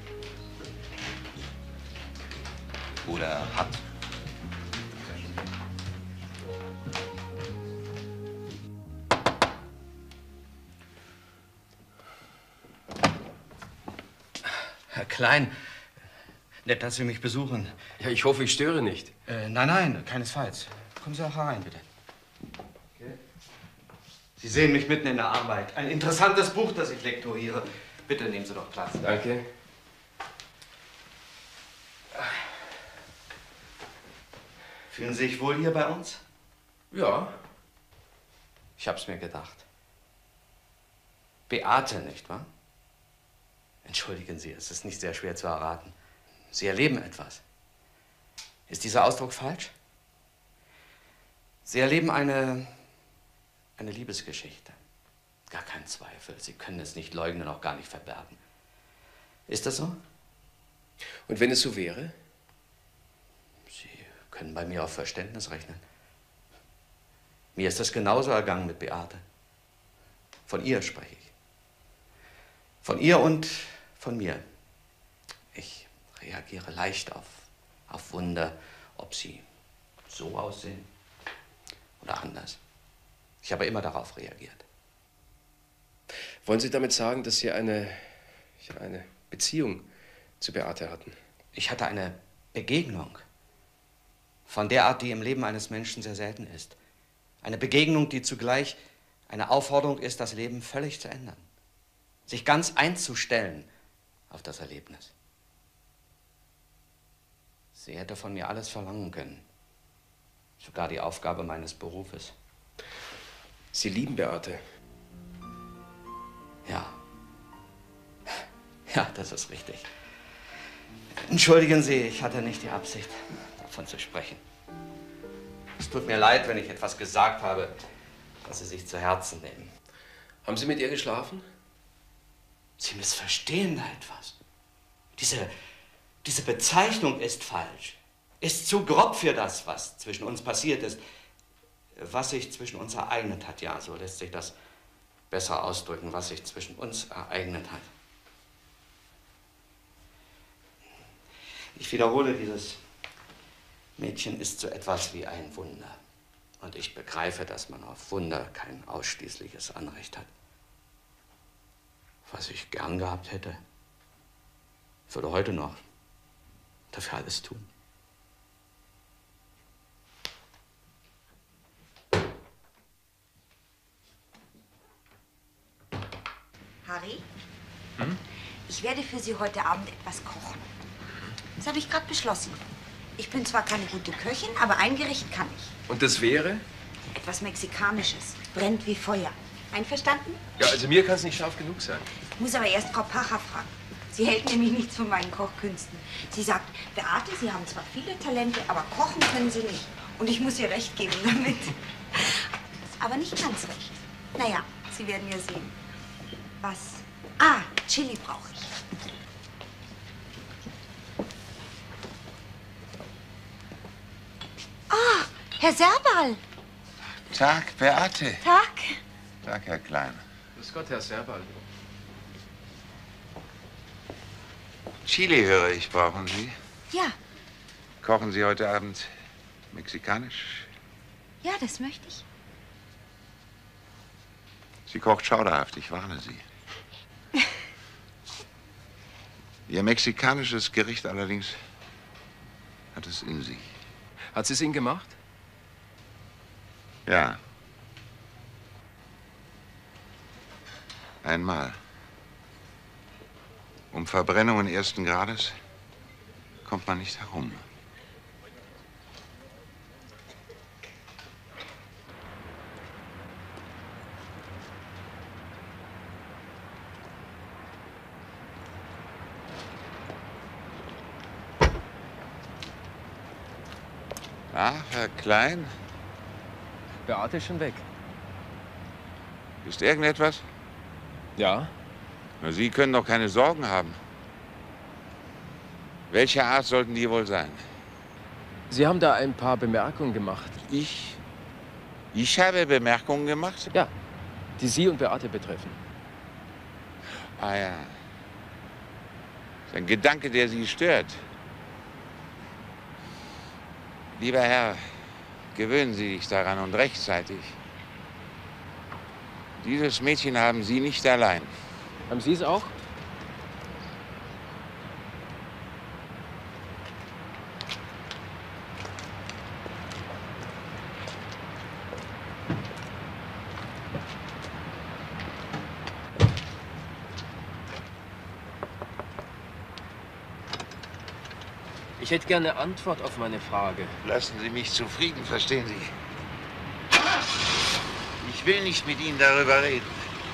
Oder hat. Herr Klein, nett, dass Sie mich besuchen. Ja, ich hoffe, ich störe nicht. Äh, nein, nein, keinesfalls. Kommen Sie auch herein, bitte. Okay. Sie sehen mich mitten in der Arbeit. Ein interessantes Buch, das ich lektoriere. Bitte nehmen Sie doch Platz. Danke. Fühlen Sie sich wohl hier bei uns? Ja. Ich hab's mir gedacht. Beate, nicht wahr? Entschuldigen Sie, es ist nicht sehr schwer zu erraten. Sie erleben etwas. Ist dieser Ausdruck falsch? Sie erleben eine, eine Liebesgeschichte. Gar kein Zweifel. Sie können es nicht leugnen, auch gar nicht verbergen. Ist das so? Und wenn es so wäre? Sie können bei mir auf Verständnis rechnen. Mir ist das genauso ergangen mit Beate. Von ihr spreche ich. Von ihr und von mir. Ich reagiere leicht auf, auf Wunder, ob sie so aussehen oder anders. Ich habe immer darauf reagiert. Wollen Sie damit sagen, dass Sie eine, ja, eine Beziehung zu Beate hatten? Ich hatte eine Begegnung. Von der Art, die im Leben eines Menschen sehr selten ist. Eine Begegnung, die zugleich eine Aufforderung ist, das Leben völlig zu ändern. Sich ganz einzustellen auf das Erlebnis. Sie hätte von mir alles verlangen können. Sogar die Aufgabe meines Berufes. Sie lieben Beate? Ja. Ja, das ist richtig. Entschuldigen Sie, ich hatte nicht die Absicht, davon zu sprechen. Es tut mir leid, wenn ich etwas gesagt habe, das Sie sich zu Herzen nehmen. Haben Sie mit ihr geschlafen? Sie missverstehen da etwas. Diese, diese Bezeichnung ist falsch. Ist zu grob für das, was zwischen uns passiert ist. Was sich zwischen uns ereignet hat, ja, so lässt sich das besser ausdrücken, was sich zwischen uns ereignet hat. Ich wiederhole, dieses Mädchen ist so etwas wie ein Wunder. Und ich begreife, dass man auf Wunder kein ausschließliches Anrecht hat. Was ich gern gehabt hätte, würde heute noch dafür alles tun. Harry, Hm? ich werde für Sie heute Abend etwas kochen. Das habe ich gerade beschlossen. Ich bin zwar keine gute Köchin, aber ein Gericht kann ich. Und das wäre? Etwas Mexikanisches. Brennt wie Feuer. Einverstanden? Ja, also mir kann es nicht scharf genug sein. Ich muss aber erst Frau Pacher fragen. Sie hält nämlich nichts von meinen Kochkünsten. Sie sagt, Beate, Sie haben zwar viele Talente, aber kochen können Sie nicht. Und ich muss ihr recht geben damit. Aber nicht ganz recht. Naja, Sie werden ja sehen. Was? Ah, Chili brauche ich. Ah, Herr Serbal. Tag, Beate. Tag. Tag, Herr Klein. Grüß Gott, Herr Serbal. Chili, höre ich, brauchen Sie. Ja, Kochen Sie heute Abend mexikanisch? ja, das möchte ich. Sie kocht schauderhaft, ich warne Sie. Ihr mexikanisches Gericht allerdings hat es in sich. Hat sie es Ihnen gemacht? Ja. Einmal. Um Verbrennungen ersten Grades kommt man nicht herum. Ach, Herr Klein? Beate ist schon weg. Ist irgendetwas? Ja. Na, Sie können doch keine Sorgen haben. Welcher Art sollten die wohl sein? Sie haben da ein paar Bemerkungen gemacht. Ich? Ich habe Bemerkungen gemacht? Ja, die Sie und Beate betreffen. Ah ja. Das ist ein Gedanke, der Sie stört. Lieber Herr, gewöhnen Sie sich daran und rechtzeitig. Dieses Mädchen haben Sie nicht allein. Haben Sie es auch? Ich hätte gerne eine Antwort auf meine Frage. Lassen Sie mich zufrieden, verstehen Sie? Ich will nicht mit Ihnen darüber reden.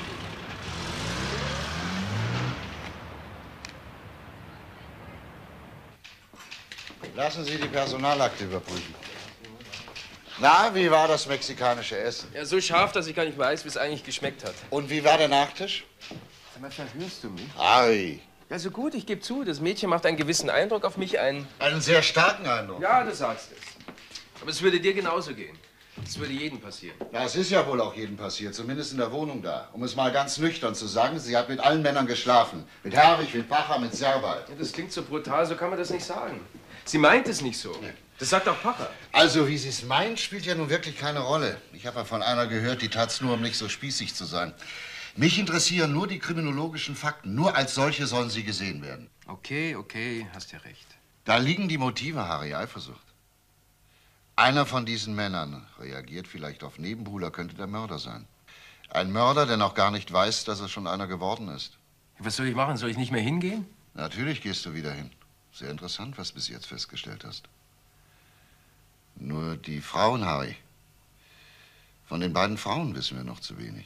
Lassen Sie die Personalakte überprüfen. Na, wie war das mexikanische Essen? Ja, so scharf, dass ich gar nicht weiß, wie es eigentlich geschmeckt hat. Und wie war der Nachtisch? Sag mal, verhörst du mich? Harry. Ja, so gut, ich gebe zu, das Mädchen macht einen gewissen Eindruck auf mich, einen... Einen sehr starken Eindruck. Ja, du sagst es. Aber es würde dir genauso gehen. Das würde jedem passieren. Ja, es ist ja wohl auch jedem passiert, zumindest in der Wohnung da. Um es mal ganz nüchtern zu sagen, sie hat mit allen Männern geschlafen. Mit Herwig, mit Pacher, mit Serval. Ja, das klingt so brutal, so kann man das nicht sagen. Sie meint es nicht so. Nee. Das sagt auch Pacher. Also, wie sie es meint, spielt ja nun wirklich keine Rolle. Ich habe ja von einer gehört, die tat's nur, um nicht so spießig zu sein. Mich interessieren nur die kriminologischen Fakten. Nur als solche sollen sie gesehen werden. Okay, okay, hast ja recht. Da liegen die Motive, Harry, Eifersucht. Einer von diesen Männern reagiert vielleicht auf Nebenbuhler, könnte der Mörder sein. Ein Mörder, der noch gar nicht weiß, dass er schon einer geworden ist. Was soll ich machen? Soll ich nicht mehr hingehen? Natürlich gehst du wieder hin. Sehr interessant, was du bis jetzt festgestellt hast. Nur die Frauen, Harry. Von den beiden Frauen wissen wir noch zu wenig.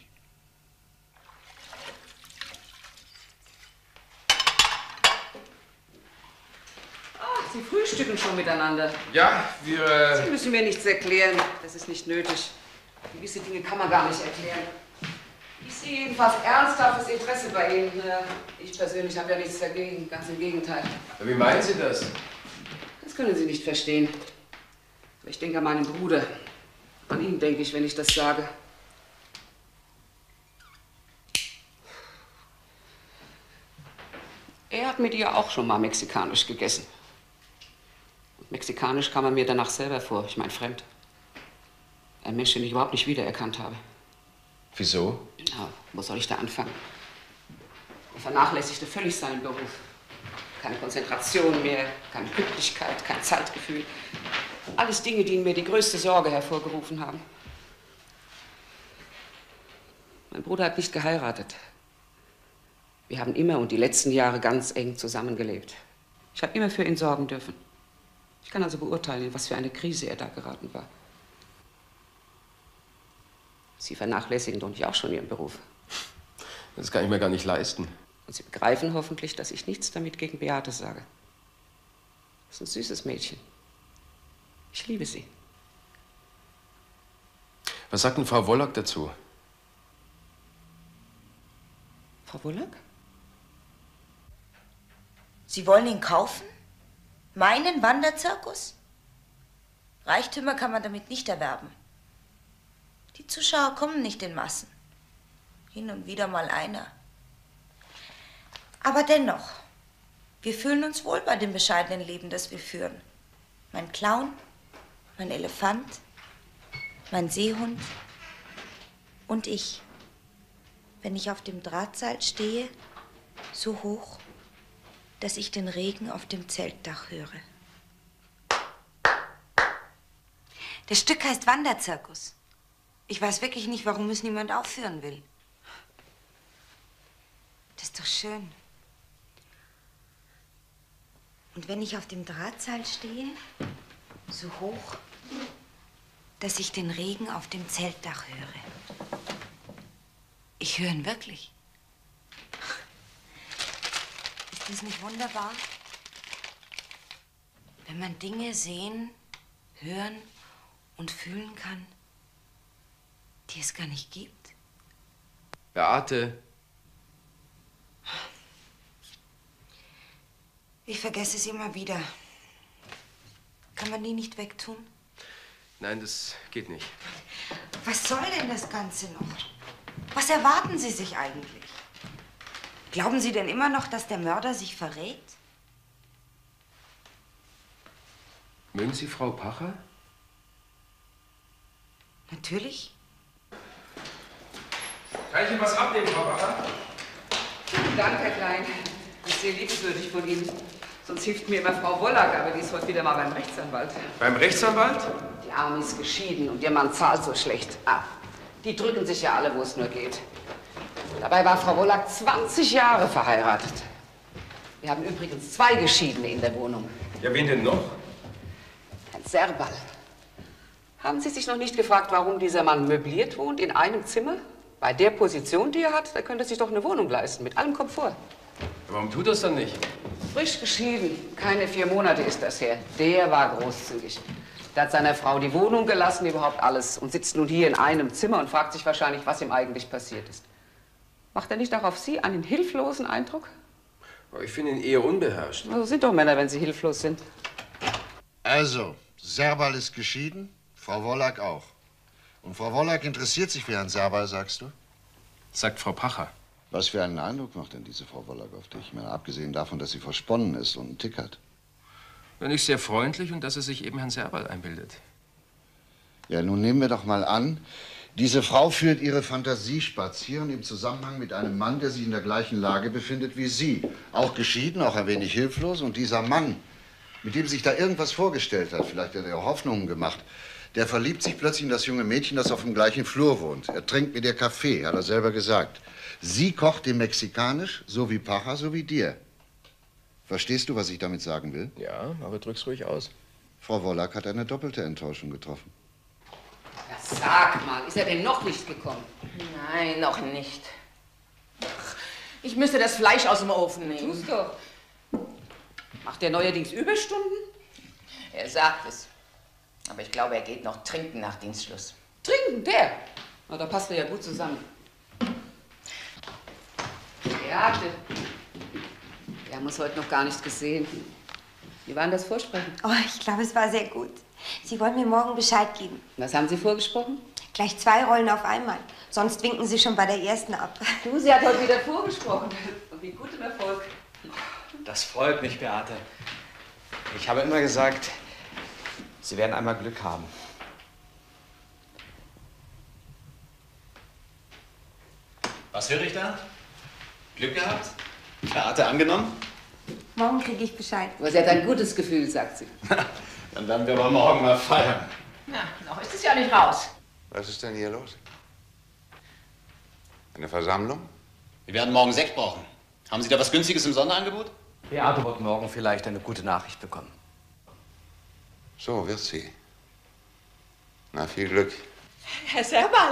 Sie frühstücken schon miteinander. Ja, wir... Äh Sie müssen mir nichts erklären. Das ist nicht nötig. Gewisse Dinge kann man gar nicht erklären. Ich sehe jedenfalls ernsthaftes Interesse bei Ihnen. Ich persönlich habe ja nichts dagegen, ganz im Gegenteil. Wie meinen Sie das? Das können Sie nicht verstehen. Aber ich denke an meinen Bruder. An ihn denke ich, wenn ich das sage. Er hat mit ihr auch schon mal mexikanisch gegessen. Und mexikanisch kam er mir danach selber vor, ich meine fremd. Ein Mensch, den ich überhaupt nicht wiedererkannt habe. Wieso? Ja, wo soll ich da anfangen? Er vernachlässigte völlig seinen Beruf. Keine Konzentration mehr, keine Pünktlichkeit, kein Zeitgefühl. Alles Dinge, die in mir die größte Sorge hervorgerufen haben. Mein Bruder hat nicht geheiratet. Wir haben immer und die letzten Jahre ganz eng zusammengelebt. Ich habe immer für ihn sorgen dürfen. Ich kann also beurteilen, in was für eine Krise er da geraten war. Sie vernachlässigen doch nicht auch schon Ihren Beruf. Das kann ich mir gar nicht leisten. Und Sie begreifen hoffentlich, dass ich nichts damit gegen Beate sage. Das ist ein süßes Mädchen. Ich liebe sie. Was sagt denn Frau Wollack dazu? Frau Wollack? Sie wollen ihn kaufen? Meinen Wanderzirkus? Reichtümer kann man damit nicht erwerben. Die Zuschauer kommen nicht in Massen. Hin und wieder mal einer. Aber dennoch, wir fühlen uns wohl bei dem bescheidenen Leben, das wir führen. Mein Clown, mein Elefant, mein Seehund und ich. Wenn ich auf dem Drahtseil stehe, so hoch, dass ich den Regen auf dem Zeltdach höre. Das Stück heißt Wanderzirkus. Ich weiß wirklich nicht, warum es niemand aufführen will. Das ist doch schön. Und wenn ich auf dem Drahtseil stehe, so hoch, dass ich den Regen auf dem Zeltdach höre. Ich höre ihn wirklich. Ist das nicht wunderbar? Wenn man Dinge sehen, hören und fühlen kann, die es gar nicht gibt? Beate. Ich vergesse sie immer wieder. Kann man die nicht wegtun? Nein, das geht nicht. Was soll denn das Ganze noch? Was erwarten Sie sich eigentlich? Glauben Sie denn immer noch, dass der Mörder sich verrät? Mögen Sie Frau Pacher? Natürlich. Kann ich Ihnen was abnehmen, Frau Pacher? Vielen Dank, Herr Klein. Das ist sehr liebenswürdig von Ihnen. Sonst hilft mir immer Frau Wollack, aber die ist heute wieder mal beim Rechtsanwalt. Beim Rechtsanwalt? Die Arme ist geschieden und ihr Mann zahlt so schlecht. Ah, die drücken sich ja alle, wo es nur geht. Dabei war Frau Wollack zwanzig Jahre verheiratet. Wir haben übrigens zwei Geschiedene in der Wohnung. Ja, wen denn noch? Herrn Serbal. Haben Sie sich noch nicht gefragt, warum dieser Mann möbliert wohnt in einem Zimmer? Bei der Position, die er hat, da könnte er sich doch eine Wohnung leisten, mit allem Komfort. Warum tut er es dann nicht? Frisch geschieden. Keine vier Monate ist das her. Der war großzügig. Der hat seiner Frau die Wohnung gelassen, überhaupt alles. Und sitzt nun hier in einem Zimmer und fragt sich wahrscheinlich, was ihm eigentlich passiert ist. Macht er nicht auch auf Sie einen hilflosen Eindruck? Ich finde ihn eher unbeherrscht. Also sind doch Männer, wenn sie hilflos sind. Also, Serbal ist geschieden, Frau Wollack auch. Und Frau Wollack interessiert sich für Herrn Serbal, sagst du? Sagt Frau Pacher. Was für einen Eindruck macht denn diese Frau Wollack auf dich? Ich meine, abgesehen davon, dass sie versponnen ist und einen Tick hat. Ja, nicht sehr freundlich und dass er sich eben Herrn Serbal einbildet. Ja, nun nehmen wir doch mal an, diese Frau führt ihre Fantasie spazieren im Zusammenhang mit einem Mann, der sich in der gleichen Lage befindet wie sie. Auch geschieden, auch ein wenig hilflos. Und dieser Mann, mit dem sich da irgendwas vorgestellt hat, vielleicht hat er Hoffnungen gemacht, der verliebt sich plötzlich in das junge Mädchen, das auf dem gleichen Flur wohnt. Er trinkt mit ihr Kaffee, hat er selber gesagt. Sie kocht ihm mexikanisch, so wie Pacher, so wie dir. Verstehst du, was ich damit sagen will? Ja, aber drück's ruhig aus. Frau Wollack hat eine doppelte Enttäuschung getroffen. Ja, sag mal, ist er denn noch nicht gekommen? Nein, noch nicht. Ach, ich müsste das Fleisch aus dem Ofen nehmen. Tu's doch. Macht der neuerdings Überstunden? Er sagt es. Aber ich glaube, er geht noch trinken nach Dienstschluss. Trinken, der? Na, da passt er ja gut zusammen. Beate. Wir haben uns heute noch gar nicht gesehen. Wie war denn das Vorsprechen? Oh, ich glaube, es war sehr gut. Sie wollen mir morgen Bescheid geben. Was haben Sie vorgesprochen? Gleich zwei Rollen auf einmal. Sonst winken Sie schon bei der ersten ab. Du, sie hat heute wieder vorgesprochen. Und wie gutem Erfolg. Das freut mich, Beate. Ich habe immer gesagt, Sie werden einmal Glück haben. Was höre ich da? Glück gehabt? Beate angenommen? Morgen kriege ich Bescheid. Aber sie hat ein gutes Gefühl, sagt sie. Dann werden wir aber morgen mal feiern. Na, noch ist es ja nicht raus. Was ist denn hier los? Eine Versammlung? Wir werden morgen Sekt brauchen. Haben Sie da was Günstiges im Sonderangebot? Beate wird morgen vielleicht eine gute Nachricht bekommen. So wird sie. Na, viel Glück. Herr Serbal,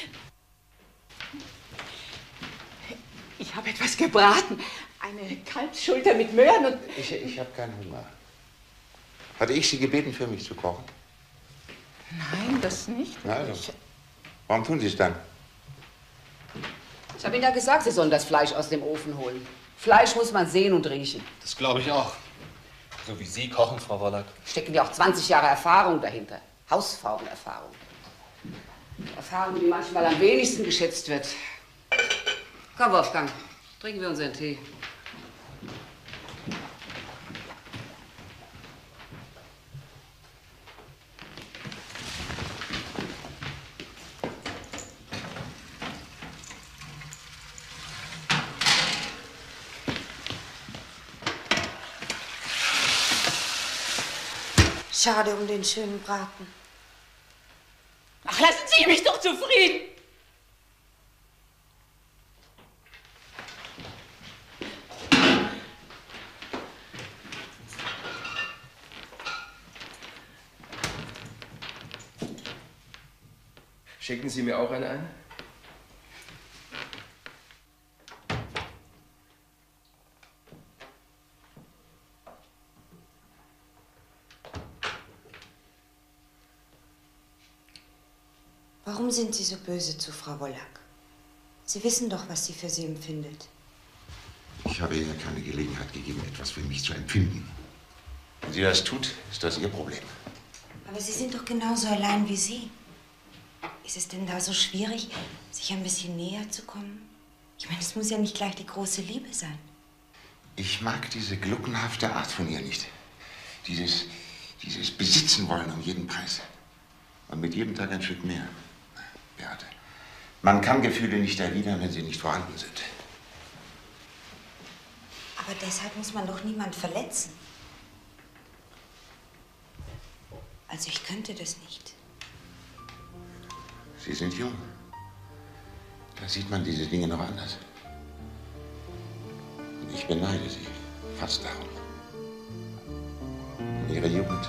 ich habe etwas gebraten. Eine Kalbsschulter mit Möhren und... Ich, ich habe keinen Hunger. Hatte ich Sie gebeten, für mich zu kochen? Nein, das nicht. Na also, warum tun Sie es dann? Ich habe Ihnen ja gesagt, Sie sollen das Fleisch aus dem Ofen holen. Fleisch muss man sehen und riechen. Das glaube ich auch. So wie Sie kochen, Frau Wollack. Stecken ja auch zwanzig Jahre Erfahrung dahinter. Hausfrauenerfahrung. Erfahrung, die manchmal am wenigsten geschätzt wird. Komm, Wolfgang, trinken wir unseren Tee. Schade um den schönen Braten. Ach, lassen Sie mich doch zufrieden. Schenken Sie mir auch eine ein? Warum sind Sie so böse zu Frau Wollack? Sie wissen doch, was sie für Sie empfindet. Ich habe ihr keine Gelegenheit gegeben, etwas für mich zu empfinden. Wenn sie das tut, ist das ihr Problem. Aber Sie sind doch genauso allein wie Sie. Ist es denn da so schwierig, sich ein bisschen näher zu kommen? Ich meine, es muss ja nicht gleich die große Liebe sein. Ich mag diese gluckenhafte Art von ihr nicht. Dieses, dieses Besitzen wollen um jeden Preis. Und mit jedem Tag ein Stück mehr. Beate, man kann Gefühle nicht erwidern, wenn sie nicht vorhanden sind. Aber deshalb muss man doch niemand verletzen. Also ich könnte das nicht. Sie sind jung. Da sieht man diese Dinge noch anders. Und ich beneide Sie fast darum. Um Ihre Jugend.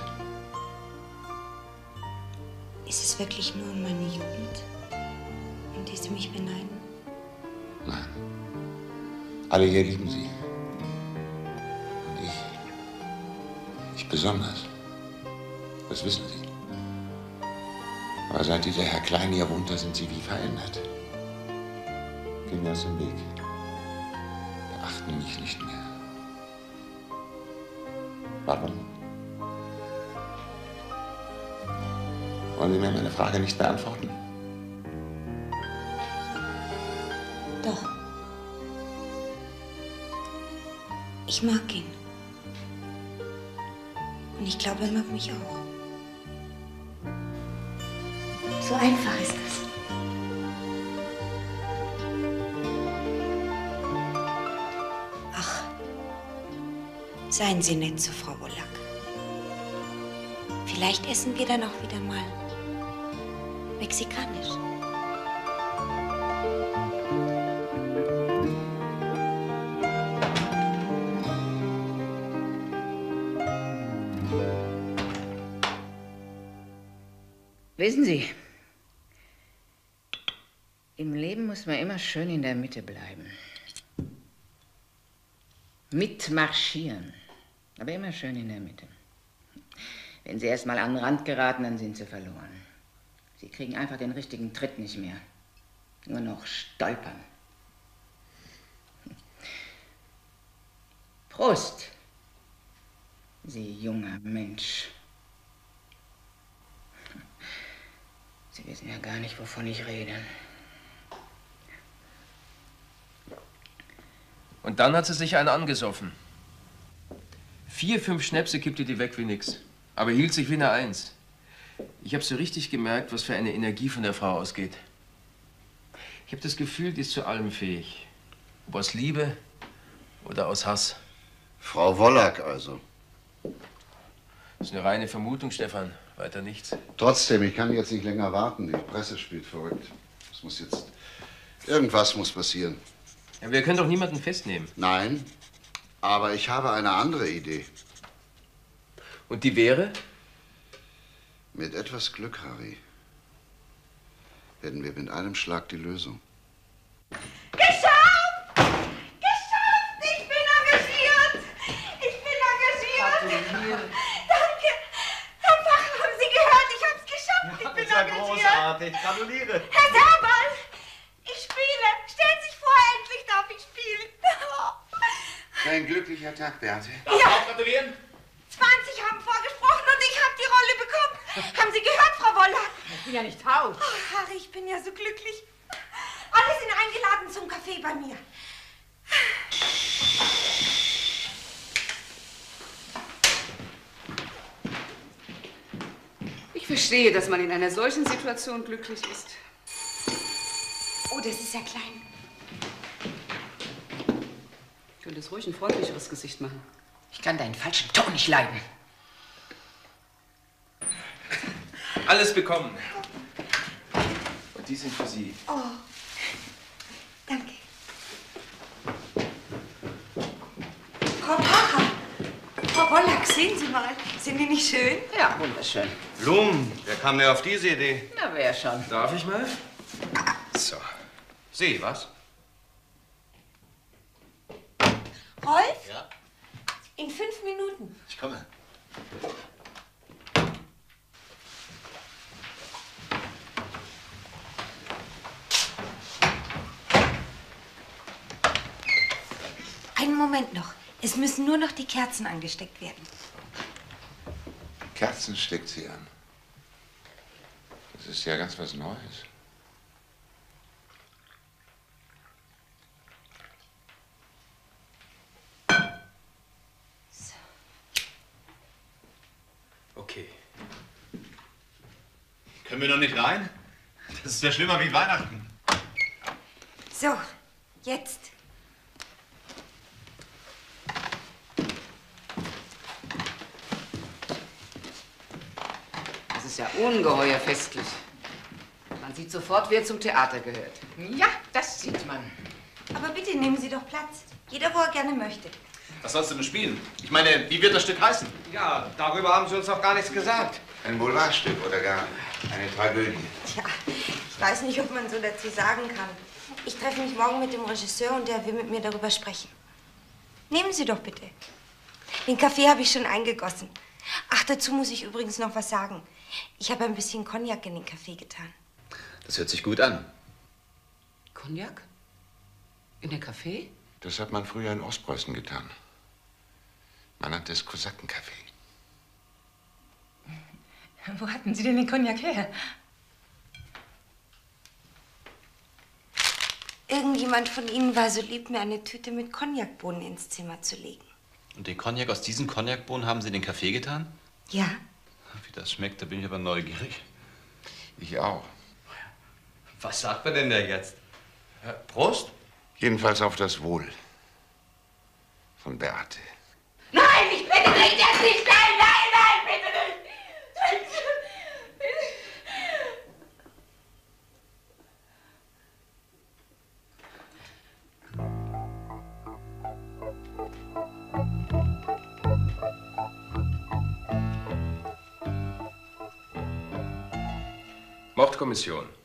Ist es wirklich nur um meine Jugend, um die Sie mich beneiden? Nein. Alle hier lieben Sie. Und ich. Ich besonders. Das wissen Sie. Aber seit dieser Herr Klein hier wohnt, da sind Sie wie verändert. Gehen mir aus dem Weg. Beachten mich nicht mehr. Warum? Wollen Sie mir meine Frage nicht beantworten? Doch. Ich mag ihn. Und ich glaube, er mag mich auch. So einfach ist das. Ach, seien Sie nett zu Frau Wollack. Vielleicht essen wir dann auch wieder mal mexikanisch. Wissen Sie, im Leben muss man immer schön in der Mitte bleiben. Mitmarschieren, aber immer schön in der Mitte. Wenn Sie erst mal an den Rand geraten, dann sind Sie verloren. Sie kriegen einfach den richtigen Tritt nicht mehr. Nur noch stolpern. Prost, Sie junger Mensch. Sie wissen ja gar nicht, wovon ich rede. Und dann hat sie sich einen angesoffen. Vier, fünf Schnäpse kippte die weg wie nix. Aber hielt sich wie eine Eins. Ich habe so richtig gemerkt, was für eine Energie von der Frau ausgeht. Ich habe das Gefühl, die ist zu allem fähig. Ob aus Liebe oder aus Hass. Frau Wollack also. Das ist eine reine Vermutung, Stefan. Weiter nichts. Trotzdem, ich kann jetzt nicht länger warten. Die Presse spielt verrückt. Es muss jetzt... Irgendwas muss passieren. Ja, wir können doch niemanden festnehmen. Nein, aber ich habe eine andere Idee. Und die wäre? Mit etwas Glück, Harry, werden wir mit einem Schlag die Lösung. Geschafft! Geschafft! Ich bin engagiert! Ich bin engagiert! Gratuliere. Danke! Herr Pacher, haben Sie gehört? Ich hab's geschafft! Ich bin Das ist ja engagiert! großartig. Gratuliere. Herr Serberl! Ich spiele! Stellen Sie sich vor, endlich darf ich spielen! Ein glücklicher Tag, Beate. Darf ich auch gratulieren? zwanzig haben vorgesprochen und ich habe die Rolle bekommen. Haben Sie gehört, Frau Wollack? Ich bin ja nicht taub. Oh, Harry, ich bin ja so glücklich. Alle sind eingeladen zum Kaffee bei mir. Ich verstehe, dass man in einer solchen Situation glücklich ist. Oh, das ist ja klein. Ich könnte es ruhig ein freundlicheres Gesicht machen. Ich kann deinen falschen Ton nicht leiden. Alles bekommen. Und die sind für Sie. Oh, danke. Frau Pacher, Frau Wollack, sehen Sie mal. Sind die nicht schön? Ja, wunderschön. Blumen, wer kam denn auf diese Idee? Na, wer schon. Darf ich mal? So. Sie, was? Rolf? Ja? In fünf Minuten. Ich komme. Moment noch. Es müssen nur noch die Kerzen angesteckt werden. Kerzen steckt sie an. Das ist ja ganz was Neues. So. Okay. Können wir noch nicht rein? Das ist ja schlimmer wie Weihnachten. So, jetzt. Das ist ja ungeheuer festlich. Man sieht sofort, wer zum Theater gehört. Ja, das sieht man. Aber bitte nehmen Sie doch Platz. Jeder, wo er gerne möchte. Was sollst du denn spielen? Ich meine, wie wird das Stück heißen? Ja, darüber haben Sie uns noch gar nichts gesagt. Ein Boulevardstück oder gar eine Tragödie. Tja, ich weiß nicht, ob man so dazu sagen kann. Ich treffe mich morgen mit dem Regisseur und der will mit mir darüber sprechen. Nehmen Sie doch bitte. Den Kaffee habe ich schon eingegossen. Ach, dazu muss ich übrigens noch was sagen. Ich habe ein bisschen Cognac in den Kaffee getan. Das hört sich gut an. Cognac? In der Kaffee? Das hat man früher in Ostpreußen getan. Man nannte es Kosakenkaffee. Wo hatten Sie denn den Cognac her? Irgendjemand von Ihnen war so lieb, mir eine Tüte mit Cognacbohnen ins Zimmer zu legen. Und den Cognac aus diesen Cognacbohnen haben Sie in den Kaffee getan? Ja. Wie das schmeckt, da bin ich aber neugierig. Ich auch. Was sagt man denn da jetzt? Prost? Jedenfalls auf das Wohl von Beate. Nein, ich bitte nicht, jetzt nicht! Nein, nein, nein, bitte nicht! Mordkommission.